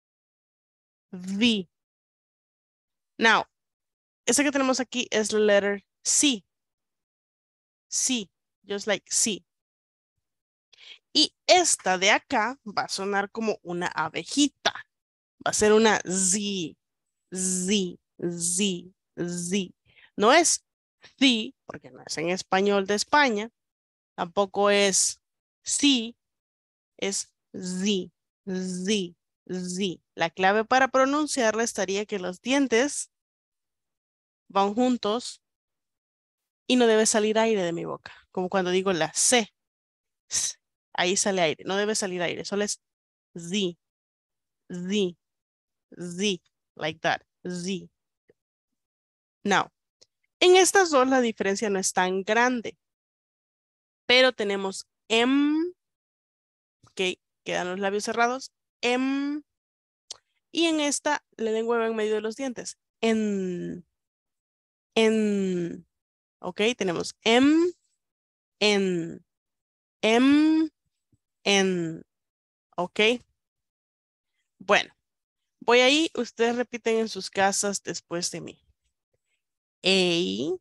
V. Now, esa que tenemos aquí es la letter C. C, just like C. Y esta de acá va a sonar como una abejita. Va a ser una Z, Z, Z, Z. No es Z, porque no es en español de España. Tampoco es C, es Z, Z. Z. La clave para pronunciarla estaría que los dientes van juntos y no debe salir aire de mi boca. Como cuando digo la C. Ahí sale aire. No debe salir aire. Solo es Z. Z. Z. Like that. Z. Now, en estas dos la diferencia no es tan grande. Pero tenemos M. Ok. Quedan los labios cerrados. M. Y en esta la lengua va en medio de los dientes. En. En. Ok. Tenemos M. En. M. En. Ok. Bueno. Voy ahí. Ustedes repiten en sus casas después de mí. A.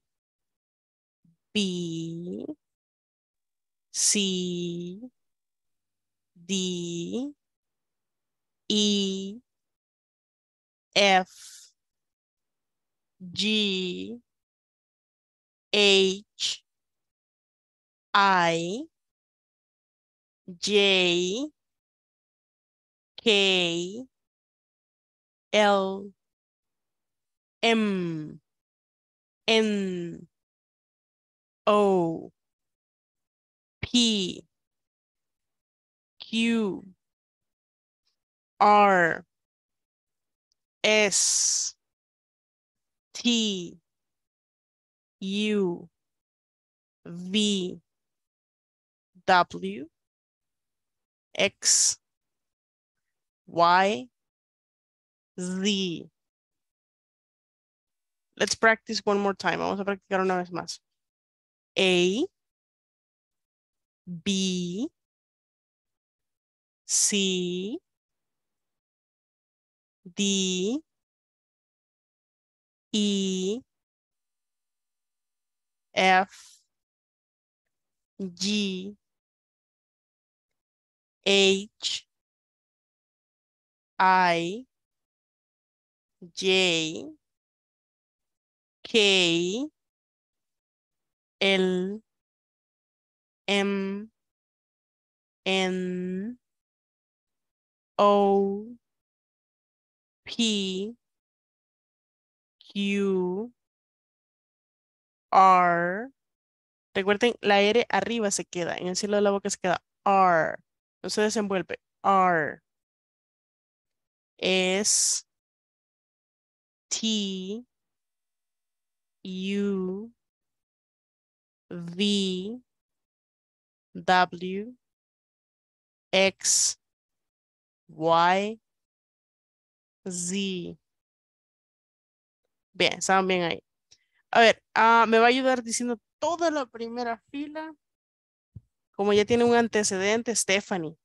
B. C. D. E. F. G. H. I. J. K. L. M. N. O. P. Q. R. S. T. U. V. W. X. Y. Z. Let's practice one more time. Vamos a practicar una vez más. A. B. C. D. E. F. G. H. I. J. K. L. M. N. O. P. Q. R. Recuerden, la R arriba se queda, en el cielo de la boca se queda R. No se desenvuelve. R. S. T. U. V. W. X. Y. Z. Bien, estaban bien ahí. A ver, uh, me va a ayudar diciendo toda la primera fila. Como ya tiene un antecedente, Stephanie.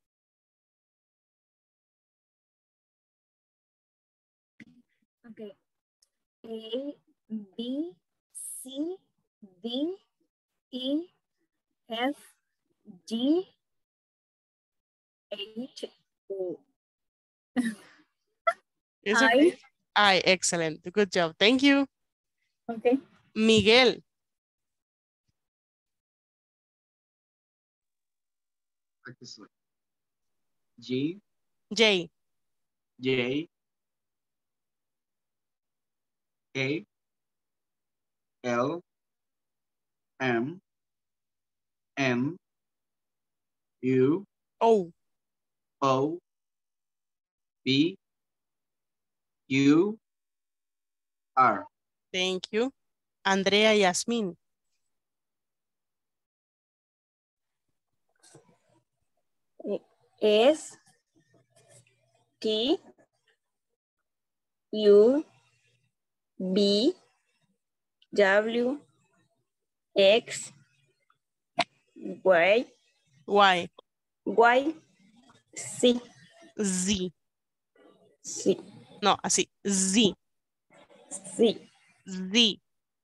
Okay. A, B, C, D, E, F, G, H, O. It's I. okay. I, excellent. Good job. Thank you. Okay. Miguel. Aquí estoy. G. J. J. K. L. M. N. U. O. O. P. Q. R. Thank you. Andrea Yasmin. S. T. U. B. W. X. Y. Y. Y. Z. Z. Sí. No, así. Z. Sí. Z.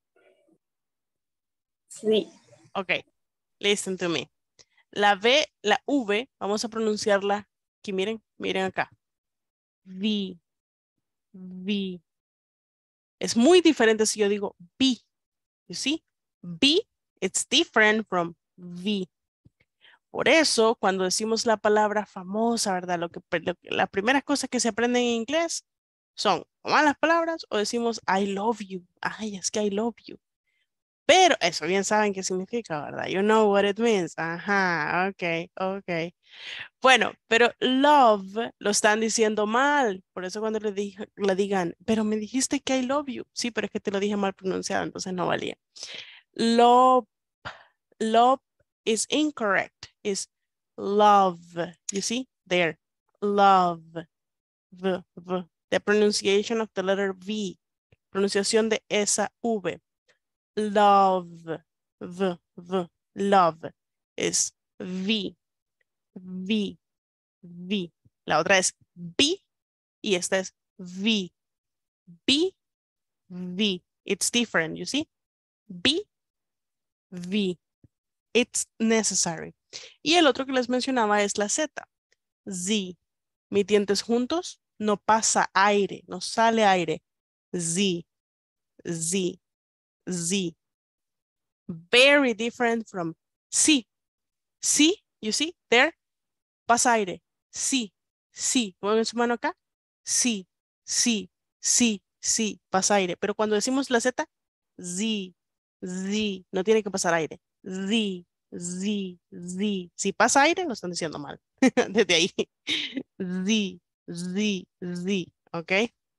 Sí. Ok. Listen to me. La V, la V, vamos a pronunciarla. Aquí miren, miren acá. V. V. Es muy diferente si yo digo B. You see? B, it's different from V. Por eso, cuando decimos la palabra famosa, ¿verdad? Lo que, lo que- las primeras cosas que se aprenden en inglés son o malas palabras o decimos I love you. Ay, es que I love you. Pero eso bien saben qué significa, ¿verdad? You know what it means. Ajá, ok, ok. Bueno, pero love lo están diciendo mal. Por eso cuando le, dije, le digan, pero me dijiste que I love you. Sí, pero es que te lo dije mal pronunciado, entonces no valía. Love, love is incorrect. Is love. You see? There. Love. V, v. The pronunciation of the letter V. Pronunciación de esa V. Love. V, v. Love. Es V. V. V. La otra es B y esta es V. B, V. It's different, you see? B, V. It's necessary. Y el otro que les mencionaba es la Z. Z. Mis dientes juntos, no pasa aire, no sale aire. Z, Z, Z. Very different from C. C, you see, there, pasa aire. Sí, sí. Pongan su mano acá. Sí, sí, sí, sí, pasa aire. Pero cuando decimos la Z, Z, Z, no tiene que pasar aire. Z, Z, Z. Si pasa aire, lo están diciendo mal. Desde ahí. Z, Z, Z. ¿Ok?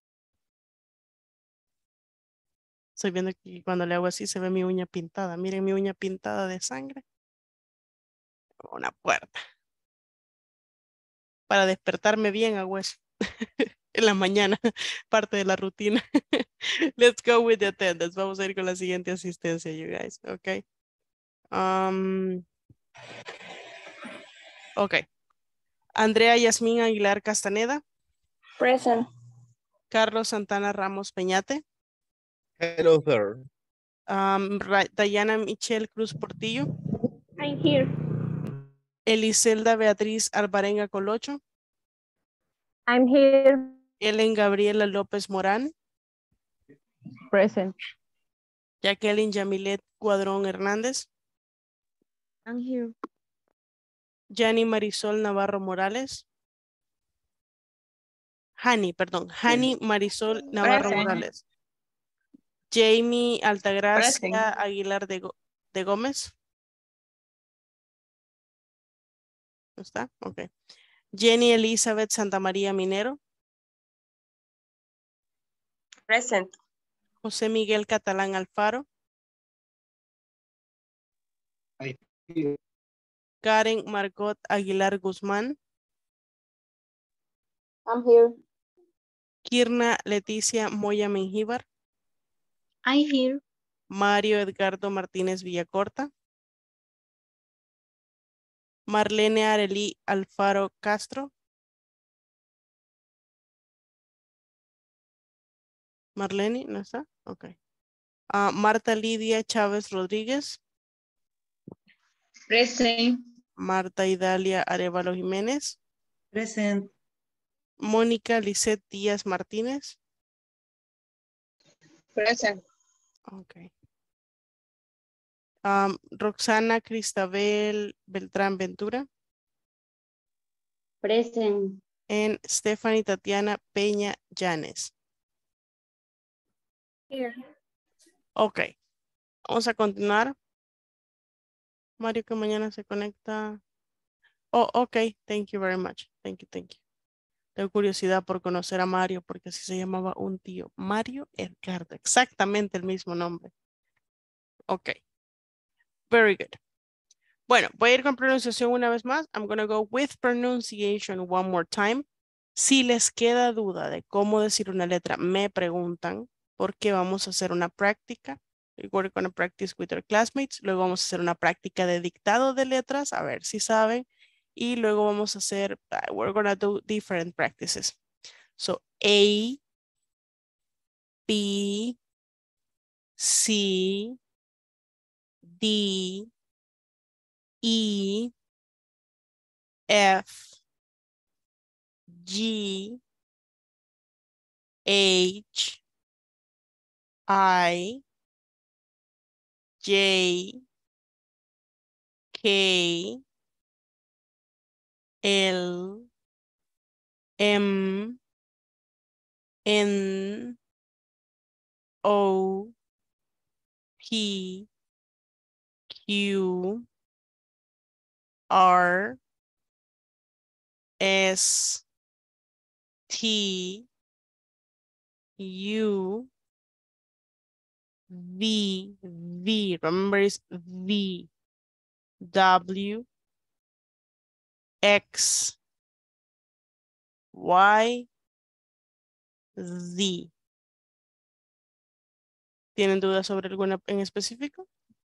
Estoy viendo que cuando le hago así se ve mi uña pintada. Miren mi uña pintada de sangre. Una puerta. Para despertarme bien hago eso. En la mañana, parte de la rutina. Let's go with the attendance. Vamos a ir con la siguiente asistencia, you guys. Okay. Um, ok. Andrea Yasmín Aguilar Castaneda. Present. Carlos Santana Ramos Peñate. Hello there. Um, Ra- Dayana Michelle Cruz Portillo. I'm here. Eliselda Beatriz Alvarenga Colocho. I'm here. Ellen Gabriela López Morán. Present. Jacqueline Yamilet Cuadrón Hernández. I'm here. Yani Marisol Navarro Morales. Hani, perdón. Hani Marisol Navarro Present. Morales. Jamie Altagracia Present. Aguilar de, Go- de Gómez. ¿No está? Ok. Jenny Elizabeth Santamaría Minero. Present. José Miguel Catalán Alfaro. I Karen Margot Aguilar Guzmán. I'm here. Kirna Leticia Moya Mengíbar. I'm here. Mario Edgardo Martínez Villacorta. Marlene Arelí Alfaro Castro. Marlene, ¿no está? Ok. Ah, Marta Lidia Chávez Rodríguez. Present. Marta Idalia Arevalo Jiménez. Present. Mónica Lisette Díaz Martínez. Present. Ok. Um, Roxana Cristabel Beltrán Ventura. Present. En Stephanie Tatiana Peña Llanes. Here. Ok. Vamos a continuar. Mario que mañana se conecta. Oh, ok. Thank you very much. Thank you, thank you. Tengo curiosidad por conocer a Mario porque así se llamaba un tío. Mario Edgardo. Exactamente el mismo nombre. Ok. Very good. Bueno, voy a ir con pronunciación una vez más. I'm going to go with pronunciation one more time. Si les queda duda de cómo decir una letra, me preguntan porque vamos a hacer una práctica. We're going to practice with our classmates. Luego vamos a hacer una práctica de dictado de letras, a ver si saben. Y luego vamos a hacer, uh, we're going to do different practices. So, A, B, C, D, E, F, G, H, I, J, K, L, M, N, O, P, Q, R, S, T, U, V, V, remember it's V, W, X, Y, Z. ¿Tienen dudas sobre alguna en específico?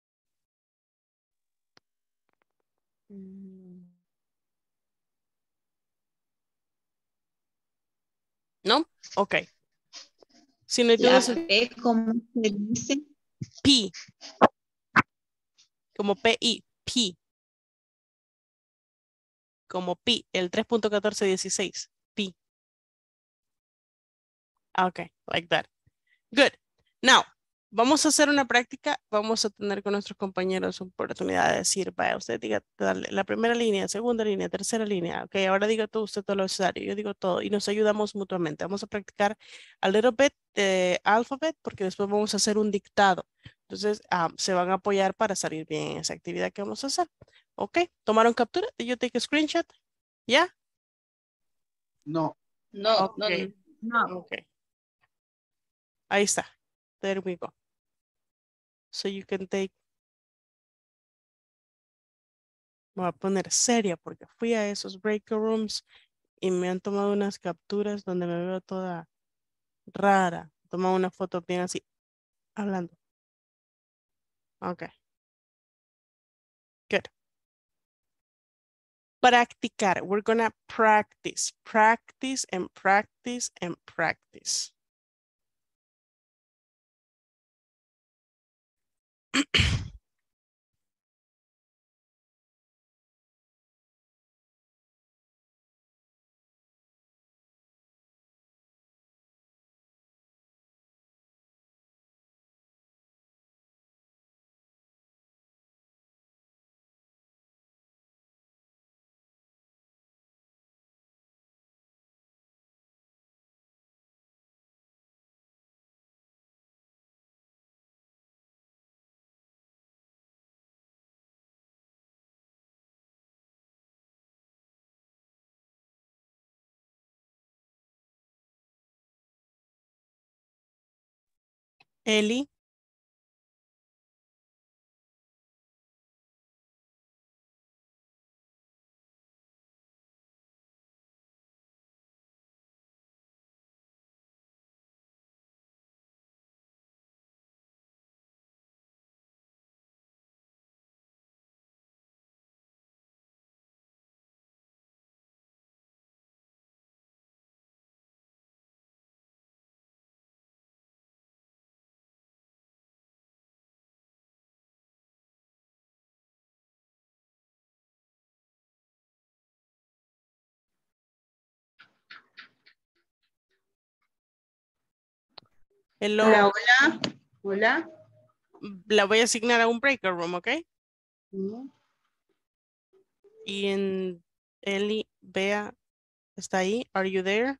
¿No? Ok. Si no hay La dudas, P, ¿cómo se dice? P. Como P I, P. Como pi, el tres punto catorce dieciséis. Pi. Ok, like that. Good. Now, vamos a hacer una práctica. Vamos a tener con nuestros compañeros oportunidad de decir, vaya, usted diga dale, la primera línea, segunda línea, tercera línea. Ok, ahora diga todo usted todo lo necesario. Yo digo todo y nos ayudamos mutuamente. Vamos a practicar a little bit de alphabet porque después vamos a hacer un dictado. Entonces, ah, se van a apoyar para salir bien en esa actividad que vamos a hacer. Ok, ¿tomaron captura? Did you take a screenshot? ¿Ya? No. No, Ok, no, no. ok. Ahí está. There we go. So you can take. Me voy a poner seria porque fui a esos break rooms y me han tomado unas capturas donde me veo toda rara. Tomado una foto bien así, hablando. Ok. Good. Practicar. We're gonna practice. Practice and practice and practice. Eli. Hello. Hola, hola. Hola. La voy a asignar a un breaker room, ¿ok? Mm. Y en Eli, Bea, ¿está ahí? Are you there?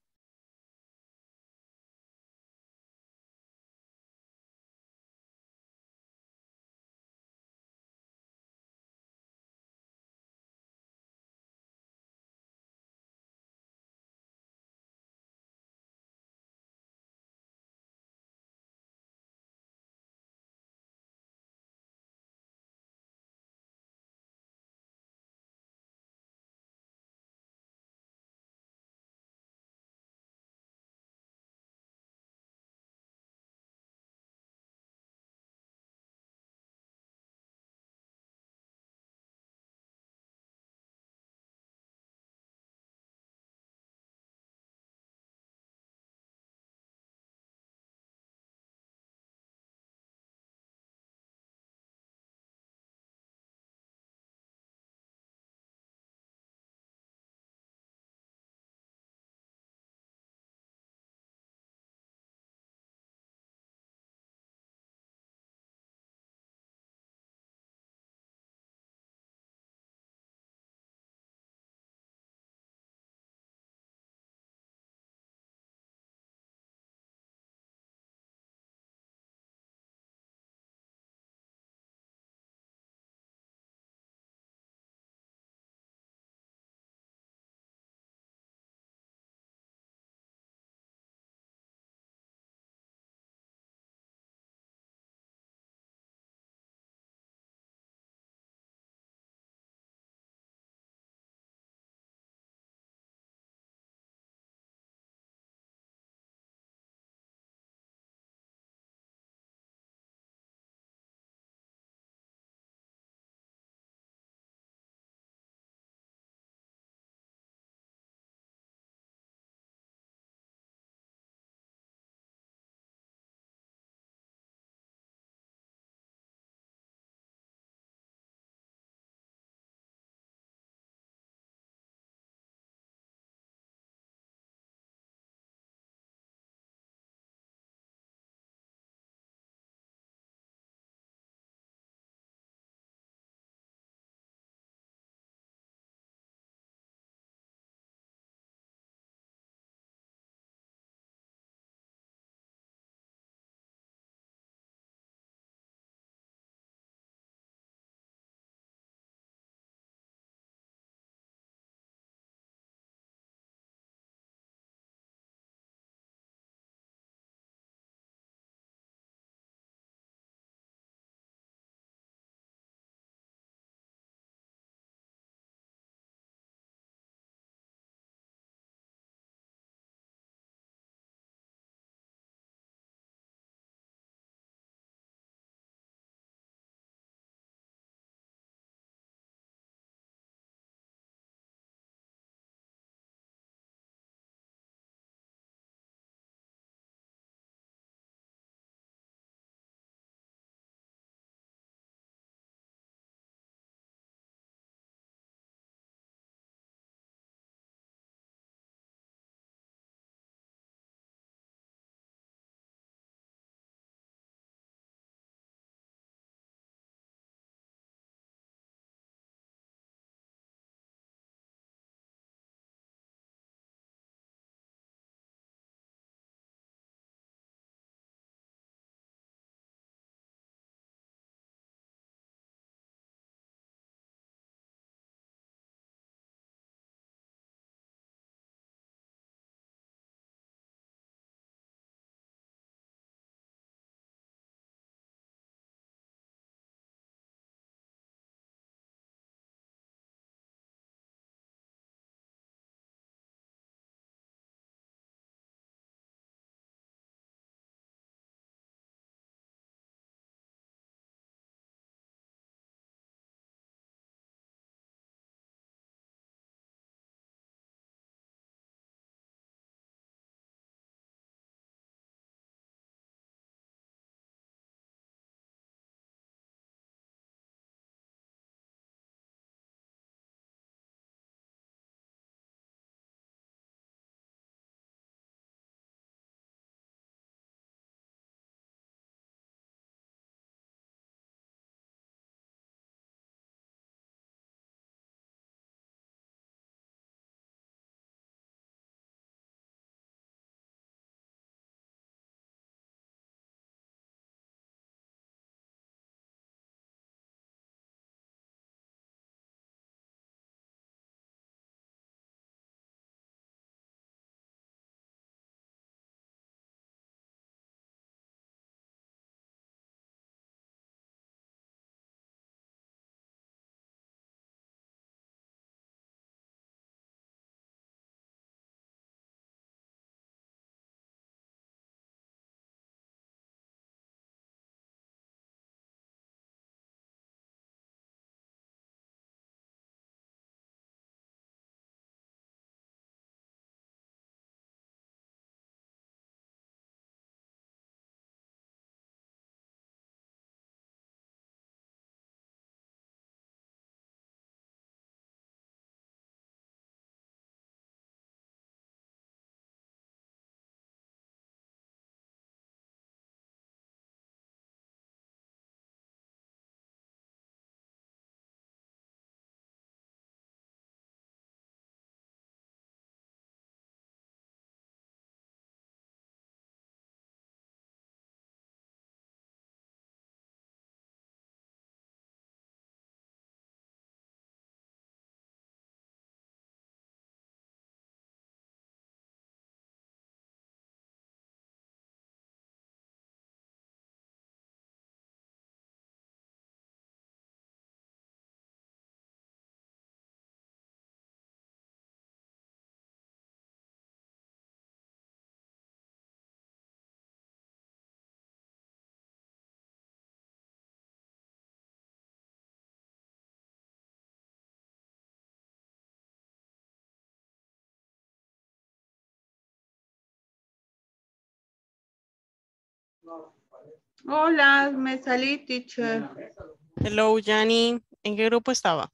Hola, me salí, teacher. Hello, Yanni. ¿En qué grupo estaba?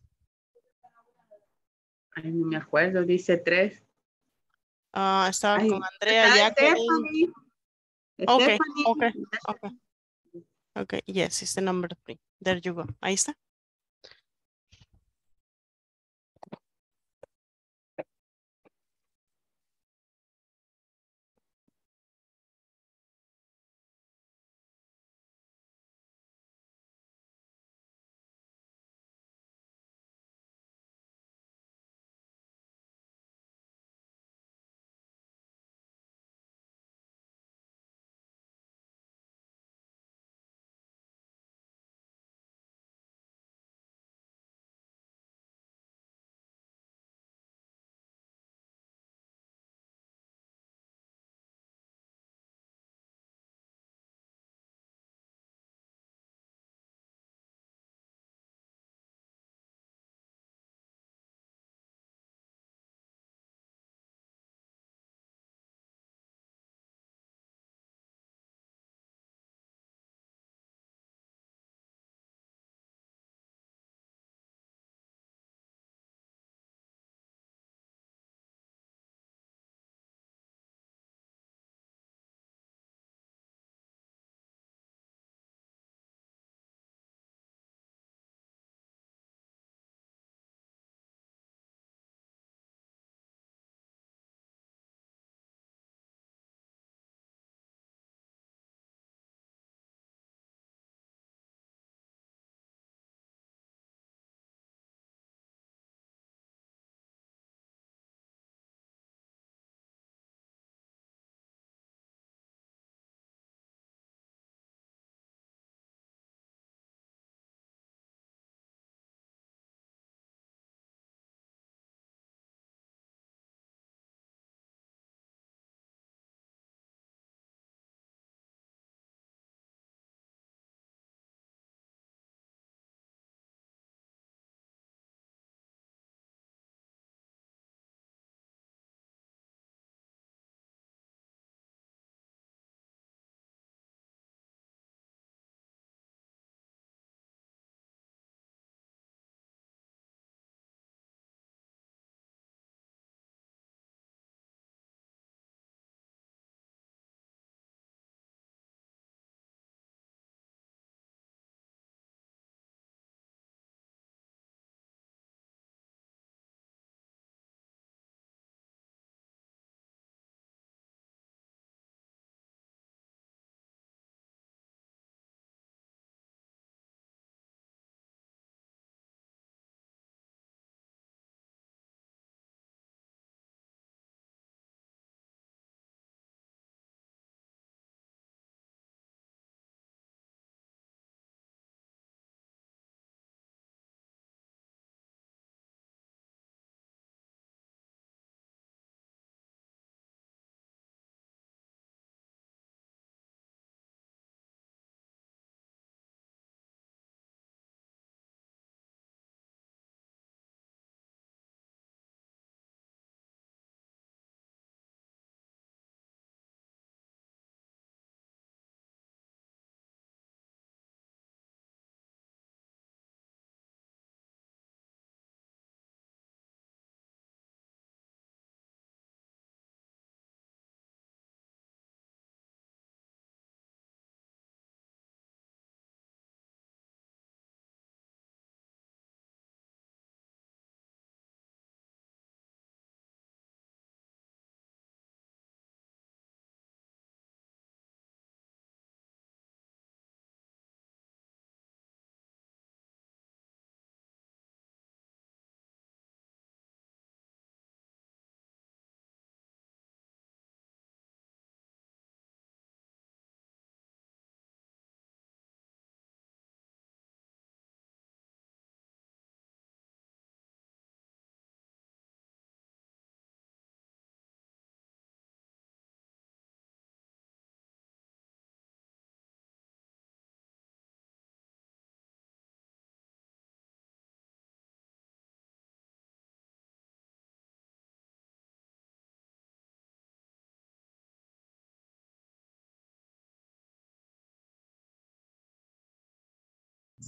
Ay, no me acuerdo, dice tres. Ah, estaba Ay, con Andrea, está Jacqueline. Stephanie. Okay, Stephanie. okay, okay. Okay, yes, it's the number three. There you go. Ahí está.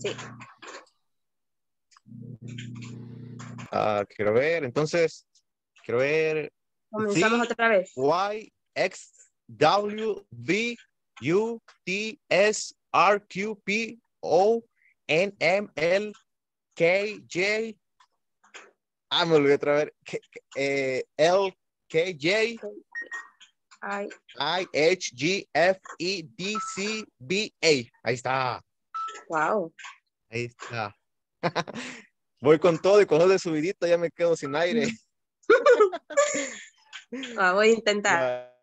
Sí. Ah, quiero ver, entonces, quiero ver. Comenzamos Z, otra vez. Y, X, W, V, U, T, S, R, Q, P, O, N, M, L, K, J. Ah, me olvidé otra vez. K- K- eh, L, K, J, I, I, H, G, F, E, D, C, B, A. Ahí está. wow. Ahí está. Voy con todo y con de subidito ya me quedo sin aire. Ah, voy a intentar. Va.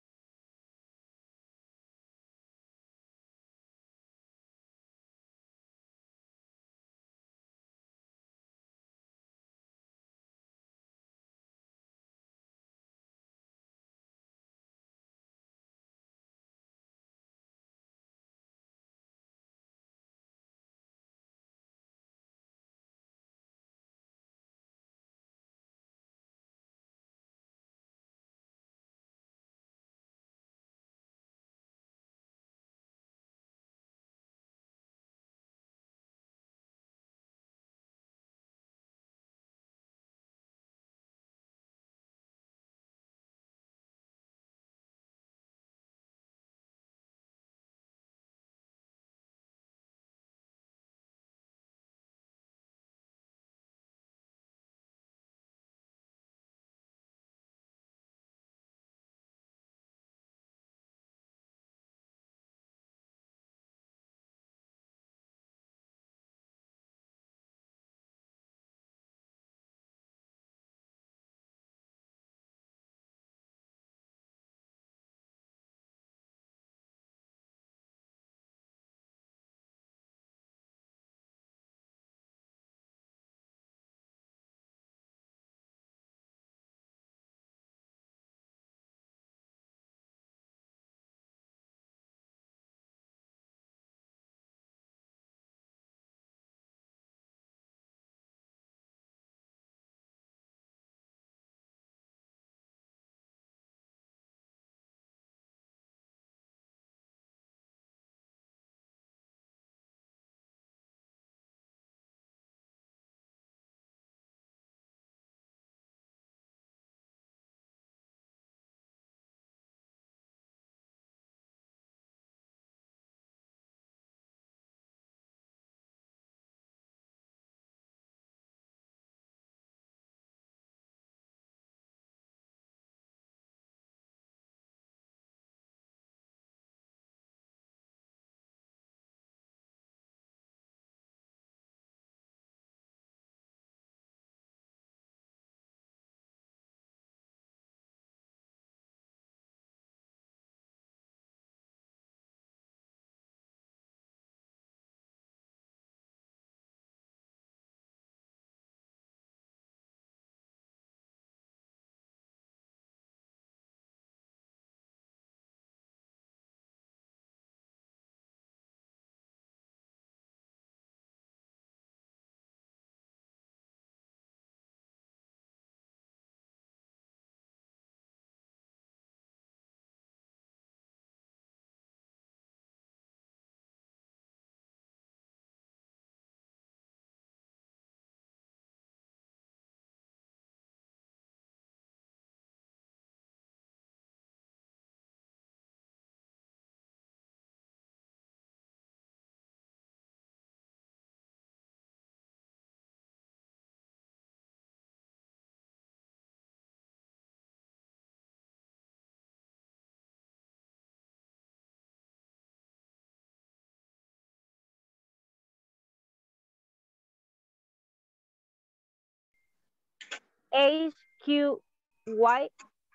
H, Q, Y,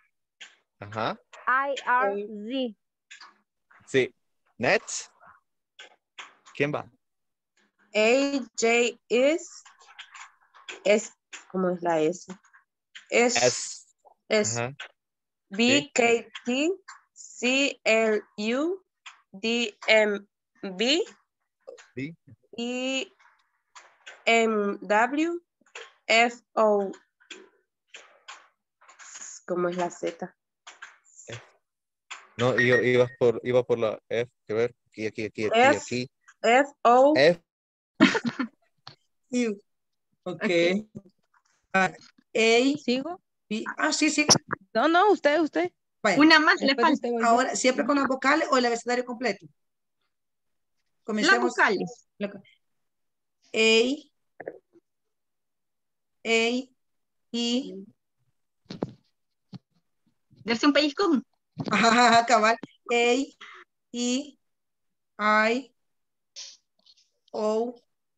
Ajá. I, R, Z. Sí. Next. ¿Quién va? A, J, is, es, ¿cómo es la S? Es, S. es. Ajá. B, Sí. K, T, C, L, U, D, M, B, Sí. E, M, W, F, O. ¿Cómo es la Z? F. No, yo iba por, iba por la F. A ver, aquí, aquí, aquí, aquí, F, aquí. F, O. F. You. Okay. Ah, A. ¿Sigo? B. Ah, sí, sí. No, no, usted, usted. Vaya. Una más le Después de falta. usted voy yo. Ahora, ¿siempre con las vocales o el abecedario completo? Las Comencemos. vocales. A. A. E. Darse un pellizcón. Ajá, cabal. A. E. I. O.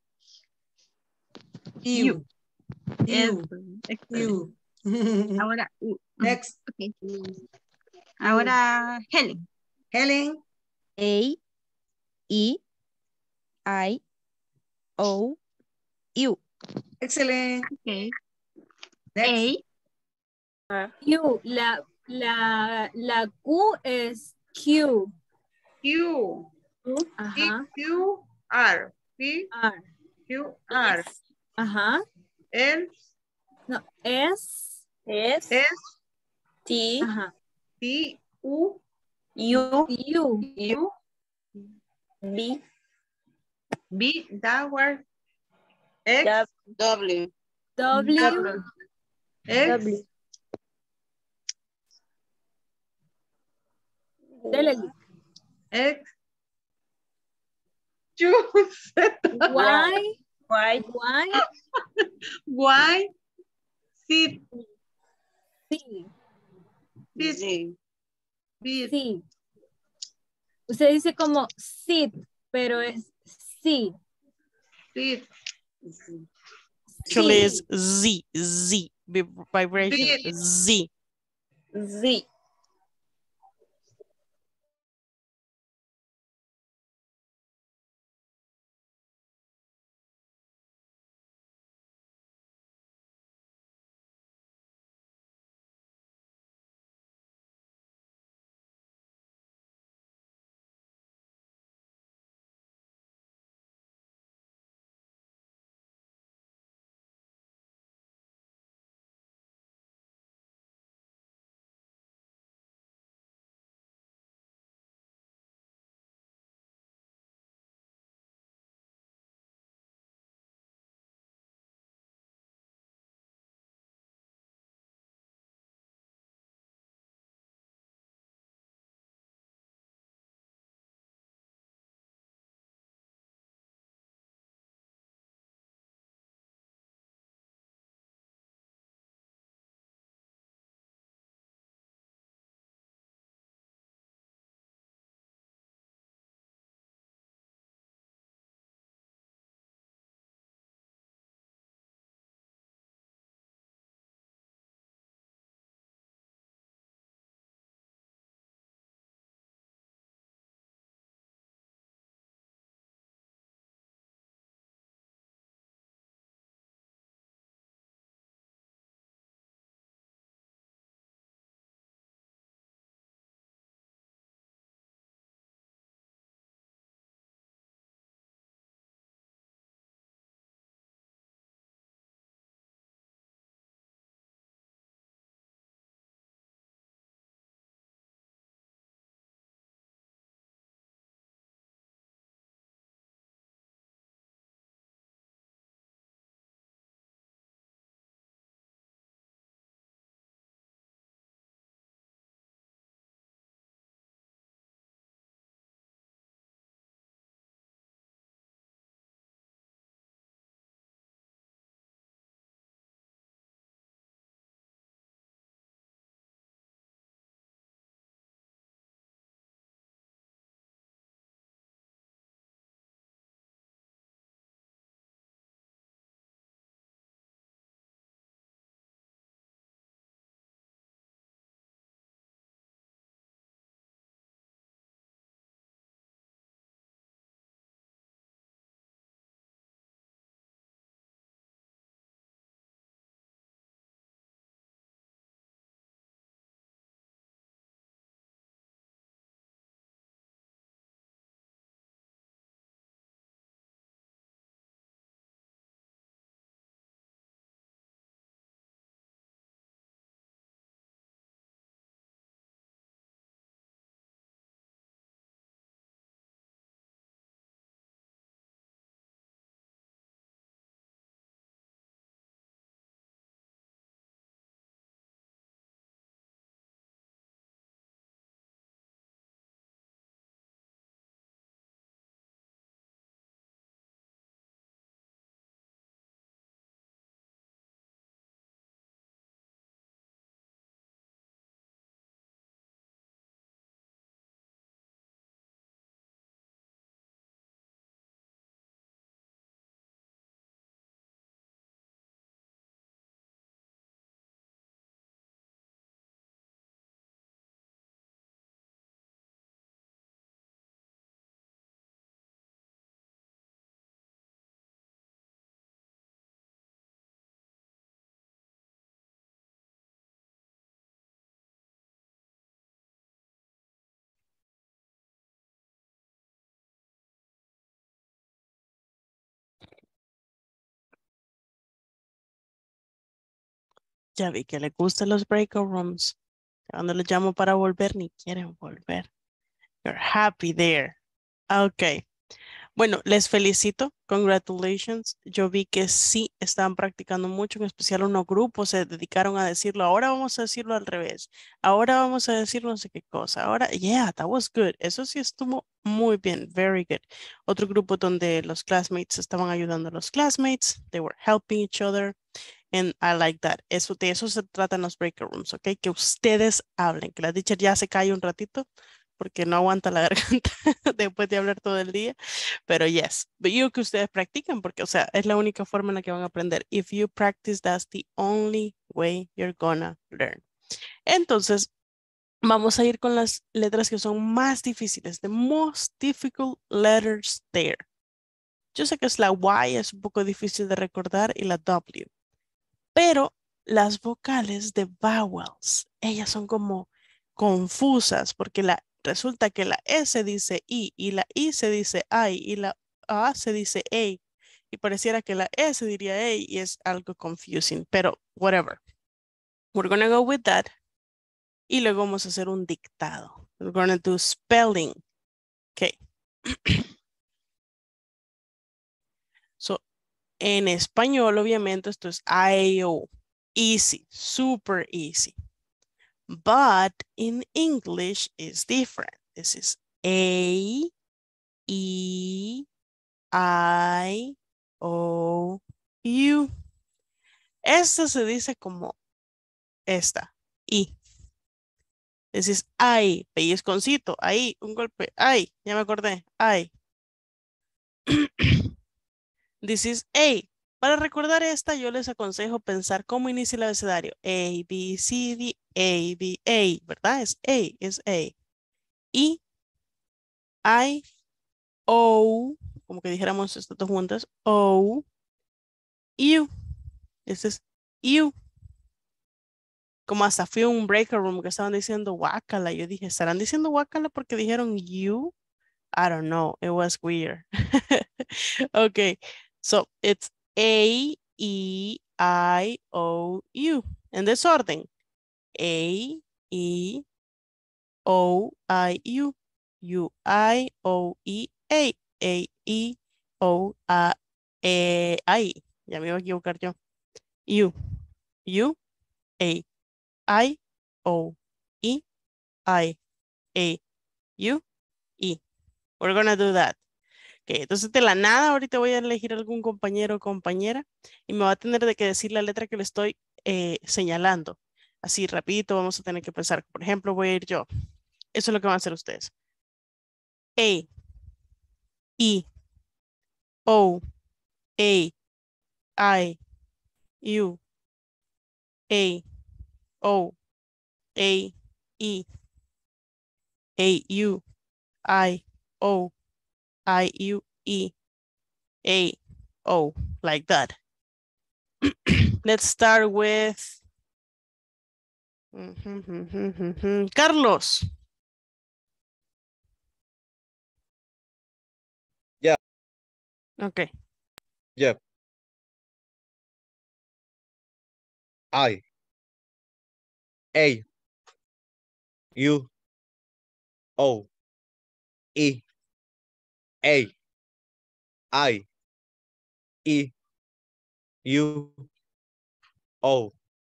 U. Eso, U. excelente. U. Ahora, U. Next. Ok. Ahora, Helen. Helen. A, E, I, O, U. Excelente. Okay. Next. A. Q, la, la, la Q es Q. Q. Ajá. Q, R. P, R. Q, R. Ajá. L, No, S. S, S, T, Ajá. T, U, U, U. U, B, B, downward, X, W. W. X, Dele. X, Q, Y. Y, Y. Y, Z, Sí. B, Z. B, Sí. Usted dice como sit, pero es sí. Z, Actually, Sí. it's Z, Z, vib- vibration, B, Z. Z. Ya vi que le gustan los breakout rooms. Cuando los llamo para volver, ni quieren volver. You're happy there. Ok. Bueno, les felicito. Congratulations. Yo vi que sí estaban practicando mucho, en especial unos grupos se dedicaron a decirlo. Ahora vamos a decirlo al revés. Ahora vamos a decir no sé qué cosa. Ahora, yeah, that was good. Eso sí estuvo muy bien. Very good. Otro grupo donde los classmates estaban ayudando a los classmates. They were helping each other. And I like that. Eso, de eso se tratan los breakout rooms, ¿ok? Que ustedes hablen, que la teacher ya se calle un ratito porque no aguanta la garganta después de hablar todo el día. Pero yes, pero yo que ustedes practican porque, o sea, es la única forma en la que van a aprender. If you practice, that's the only way you're gonna learn. Entonces, vamos a ir con las letras que son más difíciles. The most difficult letters there. Yo sé que es la Y, es un poco difícil de recordar, y la W. Pero las vocales de vowels, ellas son como confusas porque la, resulta que la S dice I y la I se dice I y la A se dice A y pareciera que la S diría A y es algo confusing, pero whatever. We're gonna go with that y luego vamos a hacer un dictado. We're gonna do spelling. Okay. So, en español, obviamente, esto es I A O. Easy, super easy. But in English, it's different. This is A, E, I, O, U. Esta se dice como esta, I. This is I, pellizconcito, ahí, un golpe, I, ya me acordé, I. This is A. Para recordar esta, yo les aconsejo pensar cómo inicia el abecedario. A, B, C, D, A, B, A, ¿verdad? Es A, es A. E, I, O, como que dijéramos estas dos juntas, O, U. Este es U. Como hasta fui a un breaker room que estaban diciendo guácala. Yo dije, ¿estarán diciendo guácala porque dijeron you? I don't know. It was weird. Okay. So it's A, E, I, O, U. En desorden. A, E, O, I, U. U, I, O, E, A. A, E, O, A, E, I. Ya me iba a equivocar yo. U, U, A, I, O, E, I, A, U, E. We're gonna do that. Okay, entonces de la nada ahorita voy a elegir algún compañero o compañera y me va a tener de que decir la letra que le estoy eh, señalando. Así rapidito vamos a tener que pensar. Por ejemplo, voy a ir yo. Eso es lo que van a hacer ustedes. A, E, O, A, I, U, A, O, A, E, A, U, I, O, I, U, E, A, O, like that. Let's start with Carlos. Yeah. Okay. Yeah. I. A. U. O. E. A. I. E. U. O.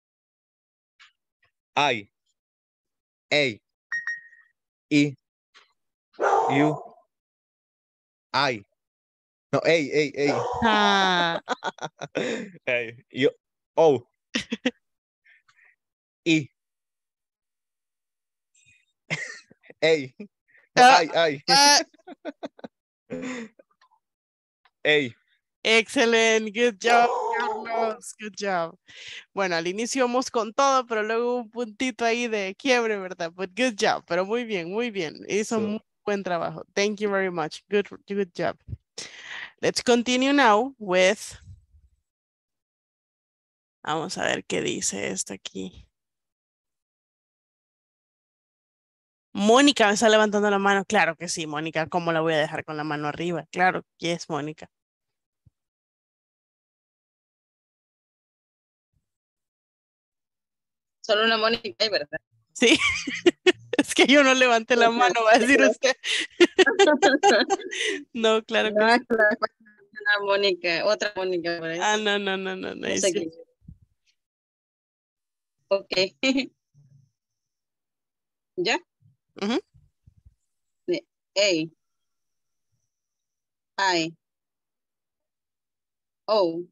I. A. E. U. I. No, A, A, A. Ah. A. U. O. E. A. No, Uh, I, I. uh, A. Excellent. Good job, Carlos. Good job. Bueno, al inicio vamos con todo, pero luego un puntito ahí de quiebre, ¿verdad? But good job. Pero muy bien, muy bien. Hizo So, muy buen trabajo. Thank you very much. Good, good job. Let's continue now with... Vamos a ver qué dice esto aquí. Mónica me está levantando la mano. Claro que sí, Mónica. ¿Cómo la voy a dejar con la mano arriba? Claro, yes, Mónica. Solo una Mónica hay, ¿verdad? Sí. Es que yo no levanté la mano, va a decir usted. No, claro No, que sí. una Mónica, otra Mónica por ahí. Ah, no, no, no, no, no. No es sé cierto. quién. Ok. ¿Ya? Ujú. De A. I. O.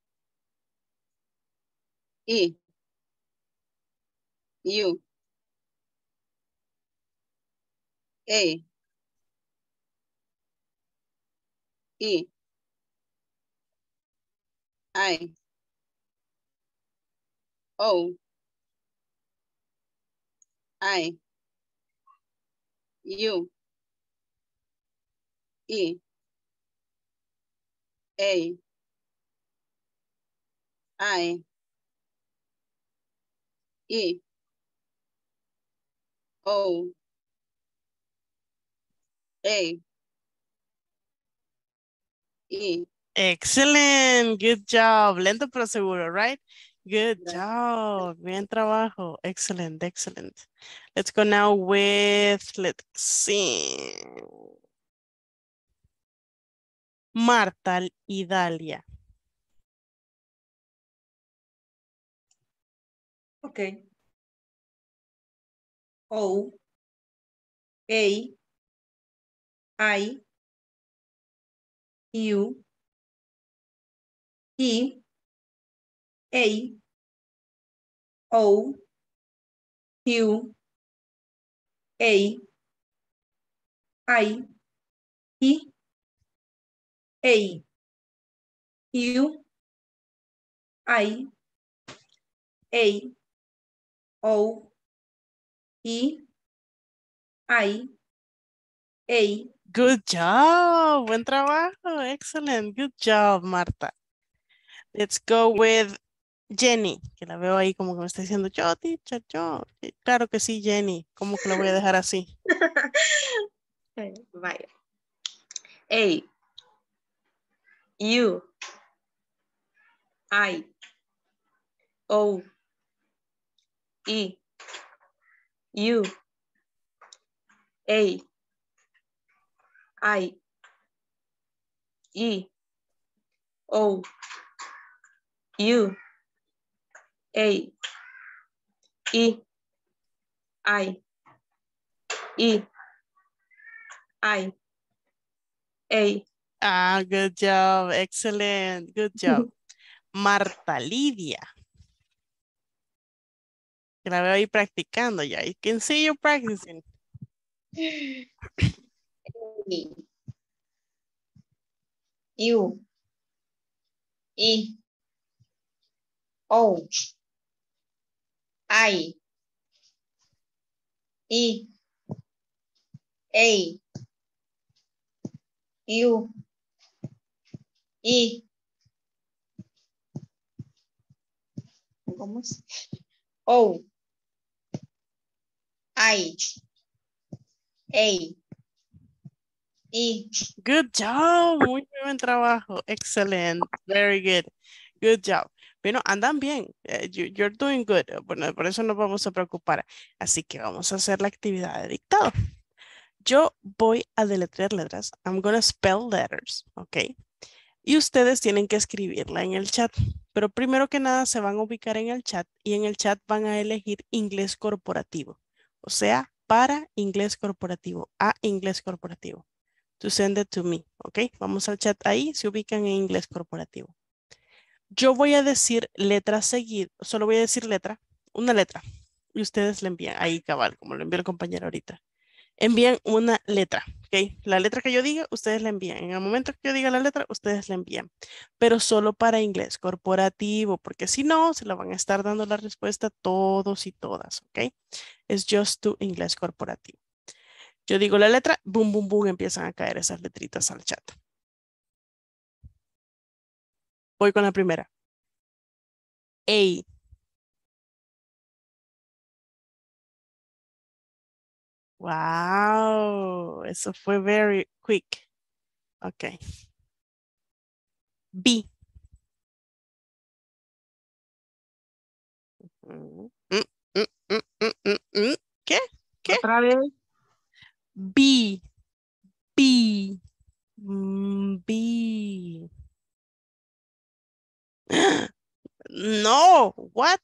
E. U. A. E. I. O. I. U. E. A. I. E. O. A. E. Excellent. Good job. Lento pero seguro, right? Good job. Bien trabajo. Excellent, excellent. Let's go now with, let's see. Marta y Dalia. Okay. O. A. I. U. E. A. O. U. A. I. E. A. U. I. A. O. E. I. A. Good job. Buen trabajo. Excellent. Good job, Marta. Let's go with Jenny, que la veo ahí como que me está diciendo yo, teacher, yo. Sí, claro que sí, Jenny. ¿Cómo que la voy a dejar así? Vaya. A. U. I. O. E. U. A. I. E. O. U. A. E. I. E. I. A. Ah, good job. Excellent. Good job. Marta Lidia. Que la veo ahí practicando ya. I can see you practicing. U. E. O. I. E. A. U. E. ¿Cómo es? O. I. A. E. Good job. Muy buen trabajo. Excellent. Very good. Good job. Bueno, andan bien. Eh, you- you're doing good. Bueno, por eso nos vamos a preocupar. Así que vamos a hacer la actividad de dictado. Yo voy a deletrear letras. I'm gonna spell letters. ¿Ok? Y ustedes tienen que escribirla en el chat. Pero primero que nada se van a ubicar en el chat y en el chat van a elegir inglés corporativo. O sea, para inglés corporativo, a inglés corporativo. To send it to me, ¿ok? Vamos al chat ahí, se ubican en inglés corporativo. Yo voy a decir letra seguida, solo voy a decir letra, una letra. Y ustedes le envían ahí cabal, como lo envió el compañero ahorita. Envían una letra, ¿ok? La letra que yo diga, ustedes la envían. En el momento que yo diga la letra, ustedes la envían. Pero solo para inglés corporativo, porque si no, se la van a estar dando la respuesta todos y todas, ¿ok? Es just to inglés corporativo. Yo digo la letra, boom, boom, boom, empiezan a caer esas letritas al chat. Voy con la primera. A. Wow, eso fue very quick. Ok. B. Mm, mm, mm. Mm, mm, mm, mm. ¿Qué? ¿Qué? Otra vez. B. B. Mm, B. No, what?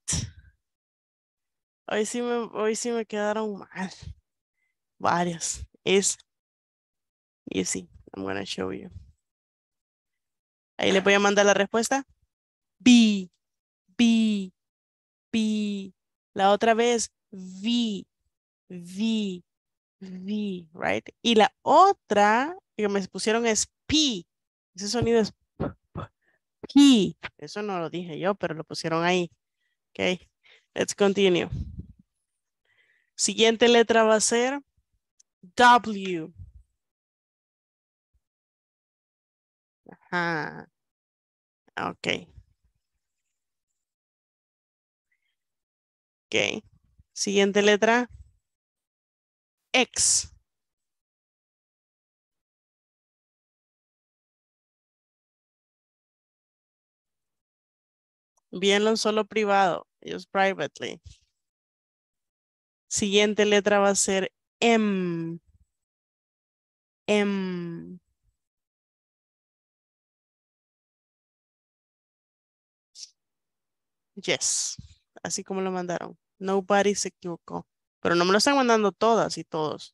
Hoy sí me, hoy sí me quedaron mal. Varios. Es easy. I'm gonna show you. Ahí le voy a mandar la respuesta. B. B. B. La otra vez V. V. V, right? Y la otra que me pusieron es P. Ese sonido es P. Eso no lo dije yo, pero lo pusieron ahí. Ok. Let's continue. Siguiente letra va a ser W. Ajá. Ok. Ok. Siguiente letra. X. Envíenlo solo privado. Ellos privately. Siguiente letra va a ser M. M. Yes. Así como lo mandaron. Nobody se equivocó. Pero no me lo están mandando todas y todos.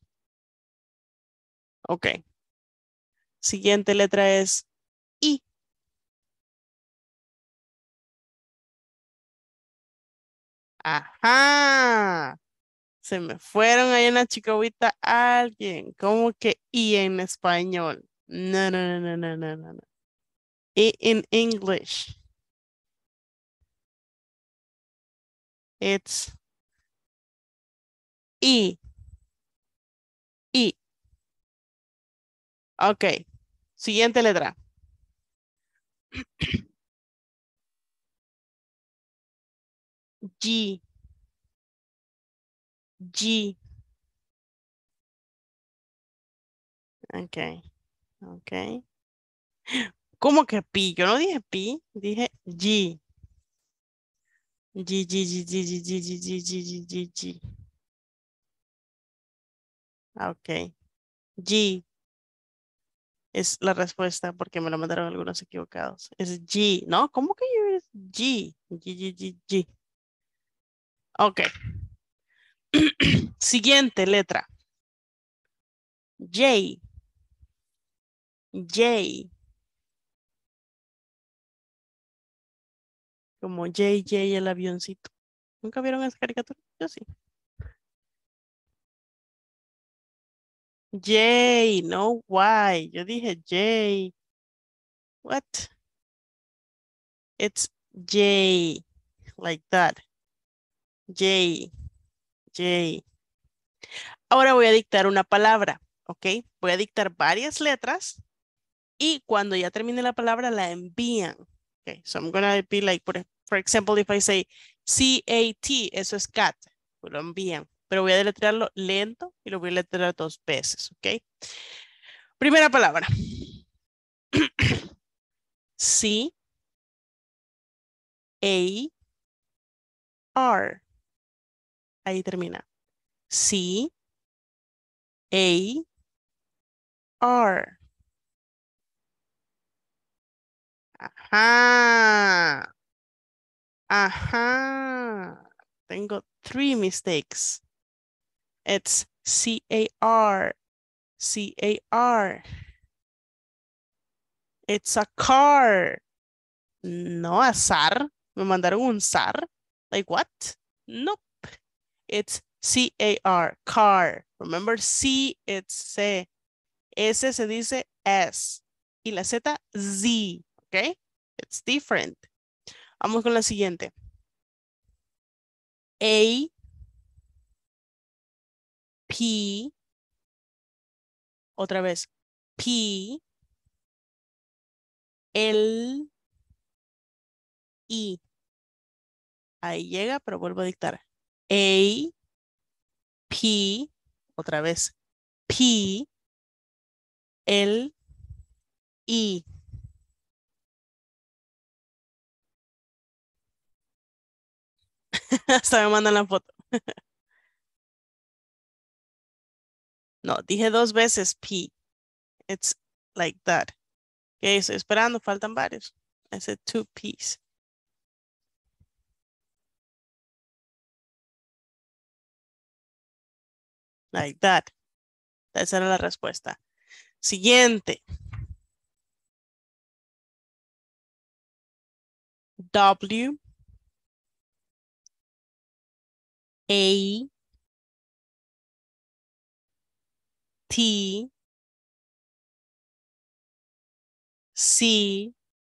Ok. Siguiente letra es I. Ajá. Se me fueron ahí en la chicahuita alguien. ¿Cómo que I en español? No, no, no, no, no, no, no. no. I in English. It's I. I. Ok. Siguiente letra. G. G. Ok. Ok. ¿Cómo que pi? Yo no dije pi, dije G. G, G, G, G, G, G, G, G, G, G, G. Ok. G es la respuesta porque me lo mandaron algunos equivocados. Es G, ¿no? ¿Cómo que yo es G? G, G, G, G. Ok. Siguiente letra. J. J. Como J J el avioncito. ¿Nunca vieron esa caricatura? Yo sí. J, no Y. Yo dije J. What? It's J. Like that. J. J. Ahora voy a dictar una palabra, ¿ok? Voy a dictar varias letras y cuando ya termine la palabra la envían. Okay, so I'm gonna be like, for, for example, if I say C A T, eso es cat, pues lo envían. Pero voy a deletrearlo lento y lo voy a deletrear dos veces, ¿ok? Primera palabra. C A R. Ahí termina. C A R. Ajá. Ajá. Tengo three mistakes. It's C A R. C A R. It's a car. No, azar. Me mandaron un zar. Like what? Nope. It's C A R. Car. Remember C, it's C. S se dice S. Y la Z, Z. ¿Ok? It's different. Vamos con la siguiente. A. P. Otra vez. P. L. I. Ahí llega, pero vuelvo a dictar. A. P. Otra vez. P. L. I. Hasta me mandan la foto. No, dije dos veces P. It's like that. Okay, estoy esperando, faltan varios. I said two P's. Like that. Esa era la respuesta. Siguiente. W. A. T. C.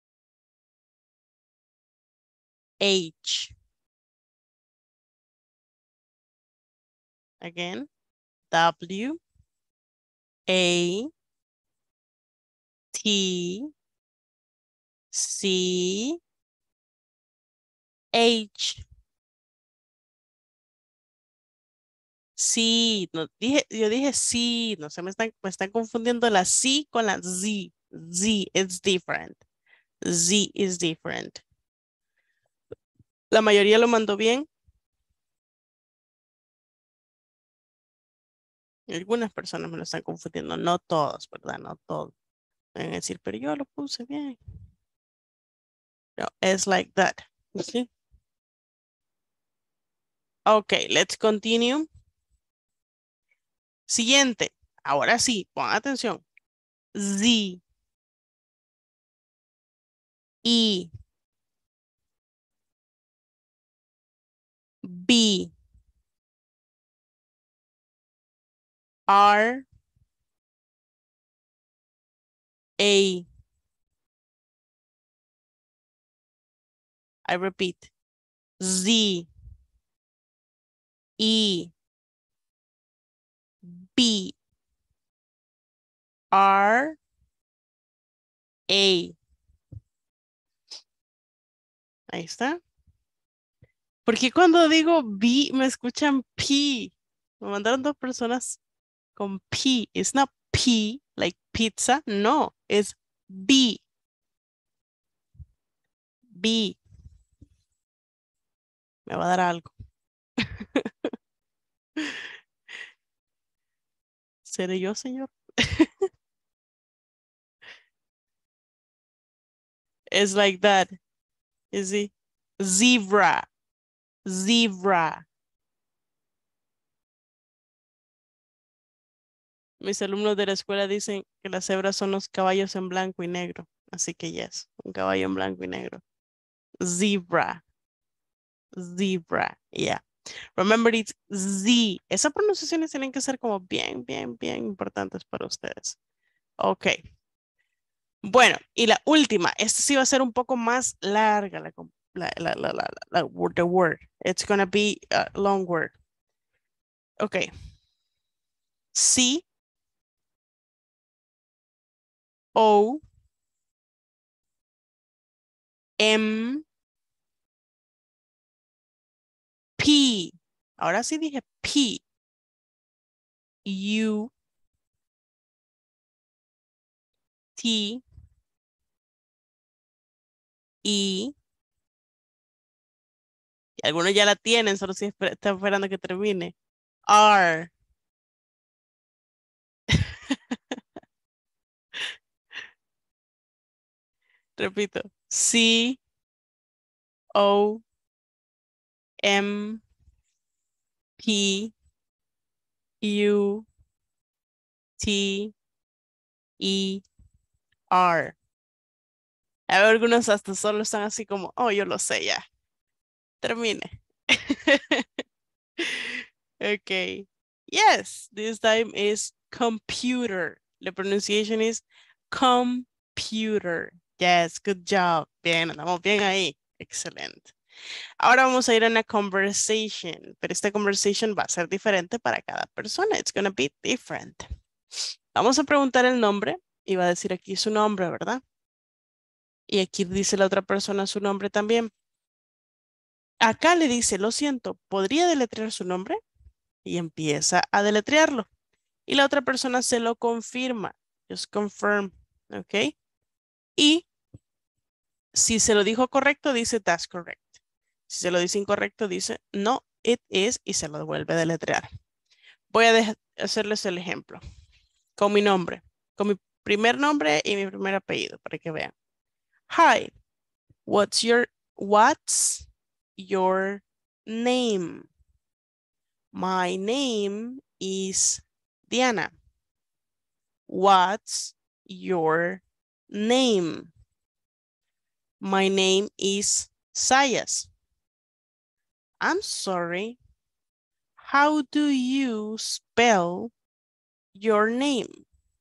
H. Again. W. A. T. C. H. Sí, no, dije, yo dije sí, no se me están, me están confundiendo la C con la Z. Z is different. Z is different. La mayoría lo mandó bien. Algunas personas me lo están confundiendo, no todos, ¿verdad? No todos. Pueden decir, pero yo lo puse bien. No, it's like that. ¿Sí? Okay, let's continue. Siguiente. Ahora sí, pon atención. Z. E. B. R. A. I repeat. Z. E. B. R. A. Ahí está. Porque cuando digo B me escuchan P. Me mandaron dos personas con P. It's not P like pizza. No, it's B. B. Me va a dar algo. ¿Seré yo, señor? It's like that. Is it? Zebra. Zebra. Mis alumnos de la escuela dicen que las cebras son los caballos en blanco y negro. Así que yes, un caballo en blanco y negro. Zebra. Zebra. Yeah. Remember it's Z. Esas pronunciaciones tienen que ser como bien, bien, bien importantes para ustedes. Ok. Bueno, y la última. Esta sí va a ser un poco más larga la, la, la, la, la, la word, the word. It's going to be a long word. Ok. C. O. M. P. Ahora sí dije P. U. T. E. Y algunos ya la tienen, solo si esper- están esperando que termine. R. Repito. C. O. M. P. U. T. E. R. A ver, algunos hasta solo están así como, oh, yo lo sé ya. Termine. Okay. Yes, this time is computer. The pronunciation is computer. Yes, good job. Bien, andamos bien ahí. Excelente. Ahora vamos a ir a una conversation, pero esta conversation va a ser diferente para cada persona. It's gonna be different. Vamos a preguntar el nombre y va a decir aquí su nombre, ¿verdad? Y aquí dice la otra persona su nombre también. Acá le dice, lo siento, ¿podría deletrear su nombre? Y empieza a deletrearlo. Y la otra persona se lo confirma. Just confirm, ¿ok? Y si se lo dijo correcto, dice that's correct. Si se lo dice incorrecto, dice no, it is y se lo vuelve a deletrear. Voy a dejar- hacerles el ejemplo. Con mi nombre. Con mi primer nombre y mi primer apellido para que vean. Hi, what's your, what's your name? My name is Diana. What's your name? My name is Sayas. I'm sorry. How do you spell your name?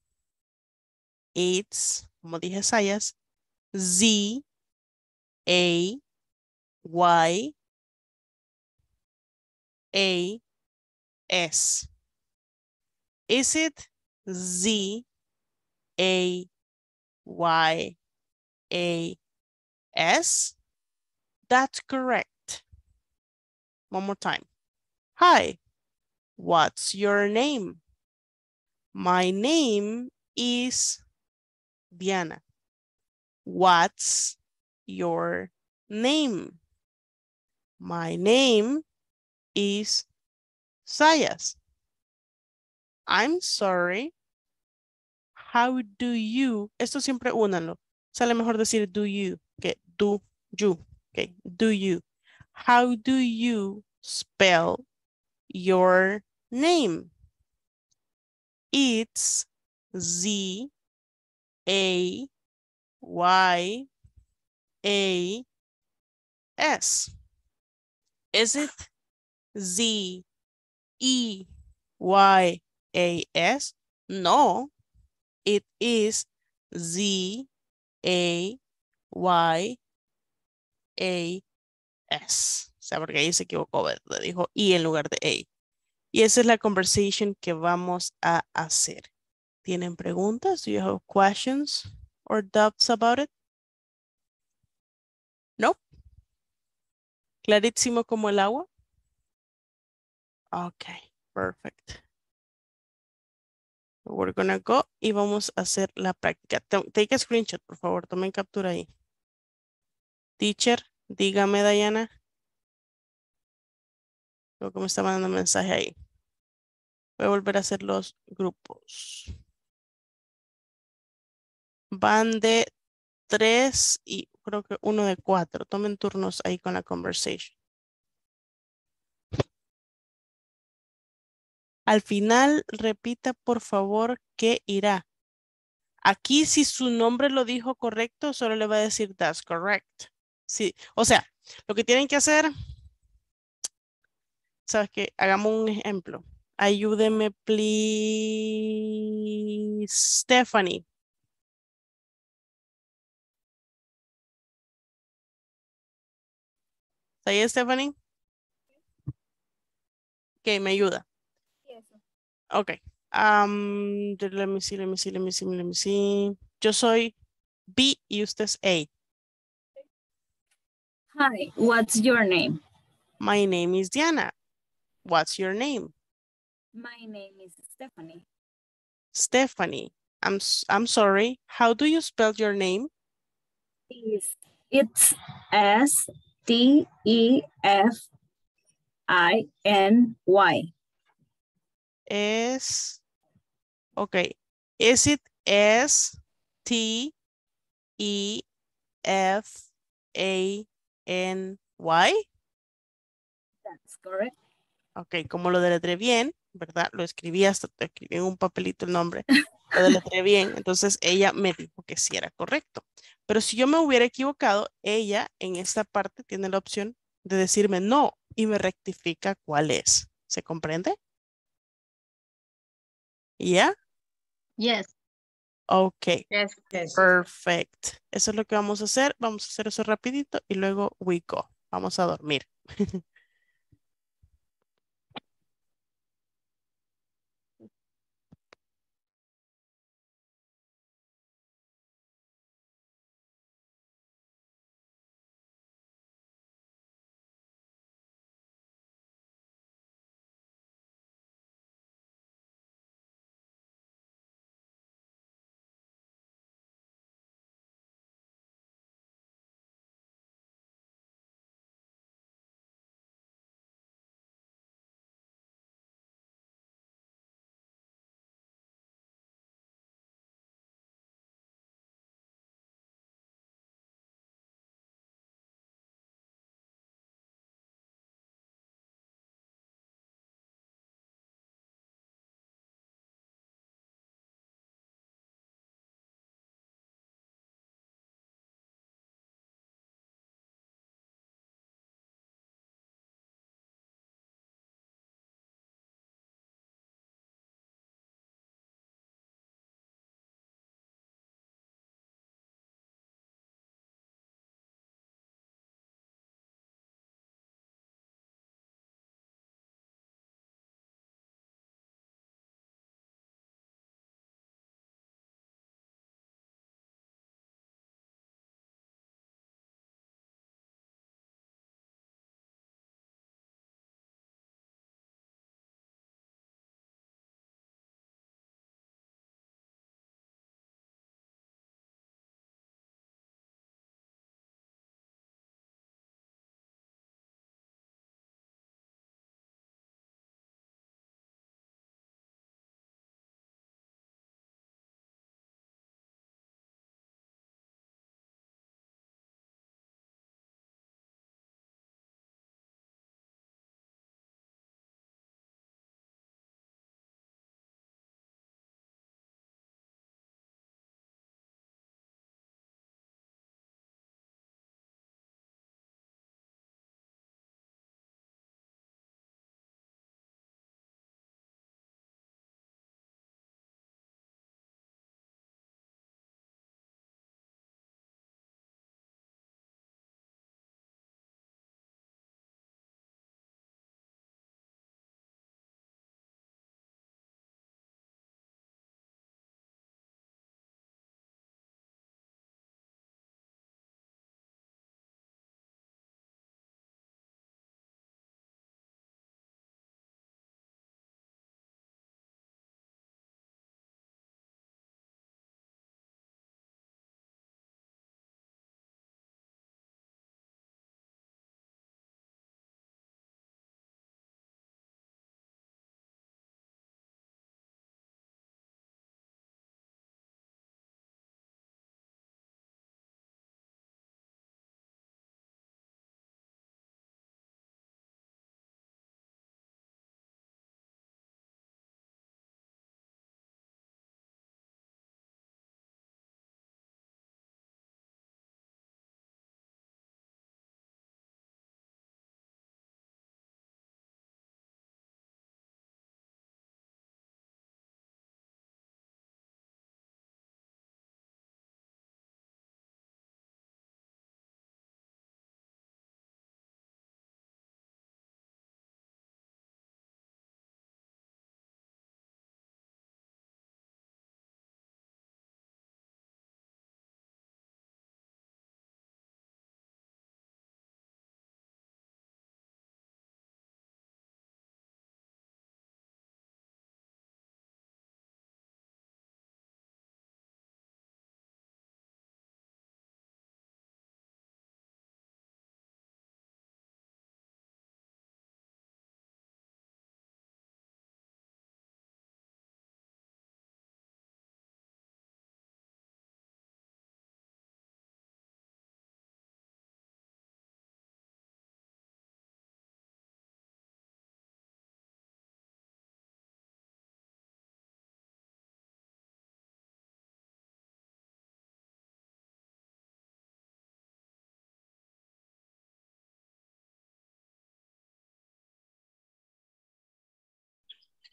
It's, como dije Sayas, Z A Y A S. Is it Z A Y A S? That's correct. One more time. Hi, what's your name? My name is Diana. What's your name? My name is Sayas. I'm sorry. How do you? Esto siempre únanlo. Sale mejor decir do you que do you. Okay, do you? How do you spell your name? It's Z A Y A S. Is it Z E Y A S? No, it is Z A Y A S. O sea, porque ahí se equivocó, ¿verdad? Dijo I en lugar de A. Y esa es la conversation que vamos a hacer. ¿Tienen preguntas? Do you have questions or doubts about it? No. Clarísimo como el agua. Okay, perfect. We're gonna go y vamos a hacer la práctica. Take a screenshot, por favor. Tomen captura ahí. Teacher, dígame, Diana. Creo que me está mandando un mensaje ahí. Voy a volver a hacer los grupos. Van de tres y creo que uno de cuatro. Tomen turnos ahí con la conversation. Al final, repita por favor qué irá. Aquí si su nombre lo dijo correcto, solo le va a decir that's correct. Sí, o sea, lo que tienen que hacer, ¿sabes qué? Hagamos un ejemplo. Ayúdeme, please, Stephanie. ¿Está ahí, Stephanie? Ok, me ayuda. Ok. Um, let me see, let me see, let me see, let me see. Yo soy B y usted es A. Hi, what's your name? My name is Diana. What's your name? My name is Stephanie. Stephanie. I'm, s- I'm sorry. How do you spell your name? Is It's S T E F I N Y. Es, okay. Is it S T E F A N Y? That's correct. Ok, como lo deletré bien, ¿verdad? Lo escribí hasta, te escribí en un papelito el nombre. Lo deletré bien, entonces ella me dijo que sí era correcto. Pero si yo me hubiera equivocado, ella en esta parte tiene la opción de decirme no y me rectifica cuál es. ¿Se comprende? ¿Ya? Yes. Ok. Yes. Yes. Perfect. Eso es lo que vamos a hacer. Vamos a hacer eso rapidito y luego we go. Vamos a dormir.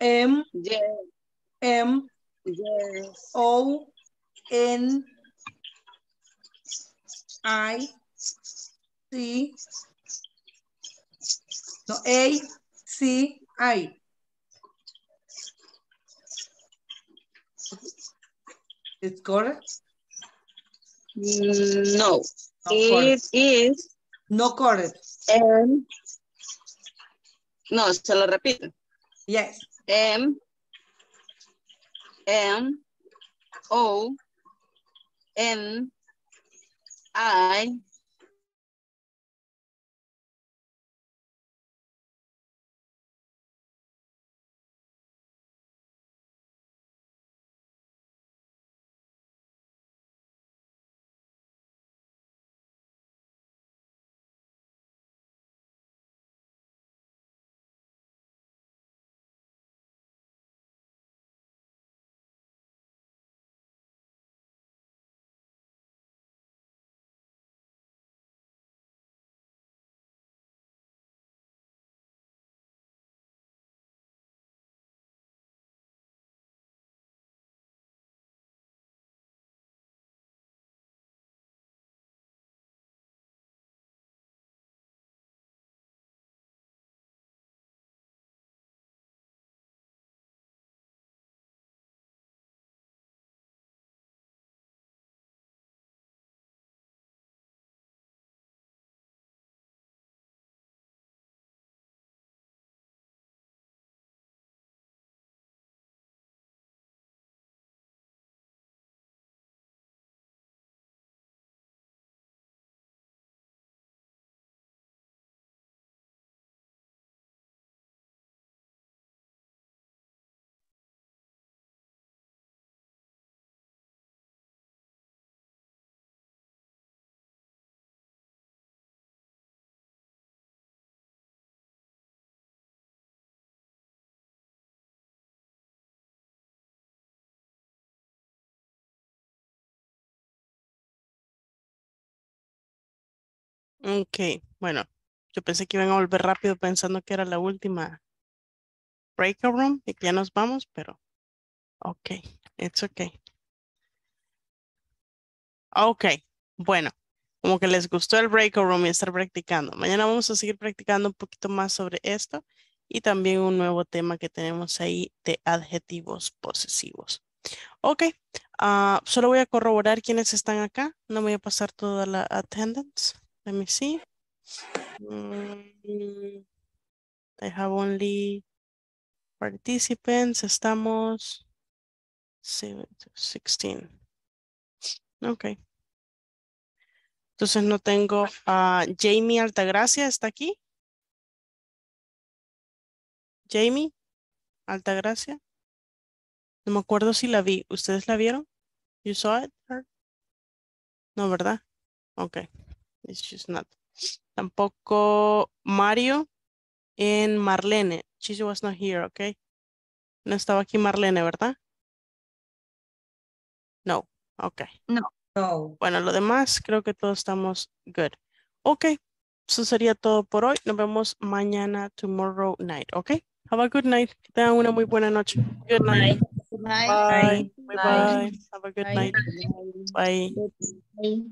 M, Yes. M, Yes. O, N, I, C, no, A, C, I. It's correct? Mm, No. No It correct. is No correct. M. No, se lo repito. Yes. M. M. O. N. I. Ok, bueno, yo pensé que iban a volver rápido pensando que era la última breakout room y que ya nos vamos, pero ok, it's okay. Ok, bueno, como que les gustó el breakout room y estar practicando. Mañana vamos a seguir practicando un poquito más sobre esto y también un nuevo tema que tenemos ahí de adjetivos posesivos. Ok, ah, solo voy a corroborar quiénes están acá. No voy a pasar toda la attendance. Let me see. Mm, I have only participants. Estamos seven to sixteen. Ok. Entonces no tengo a Jamie Altagracia. ¿Está aquí? Jamie Altagracia. No me acuerdo si la vi. ¿Ustedes la vieron? You saw it? Her? No, ¿verdad? Ok. It's just not. Tampoco Mario en Marlene. She was not here, ok. No estaba aquí Marlene, ¿verdad? No. Ok. No. No. Bueno, lo demás creo que todos estamos good. Ok. Eso sería todo por hoy. Nos vemos mañana, tomorrow night, ok. Have a good night. Que tengan una muy buena noche. Good night. Bye. Bye. Bye. Bye. Bye. Have a good Bye. night. Bye. Bye.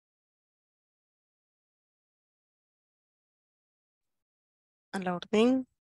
A la orden.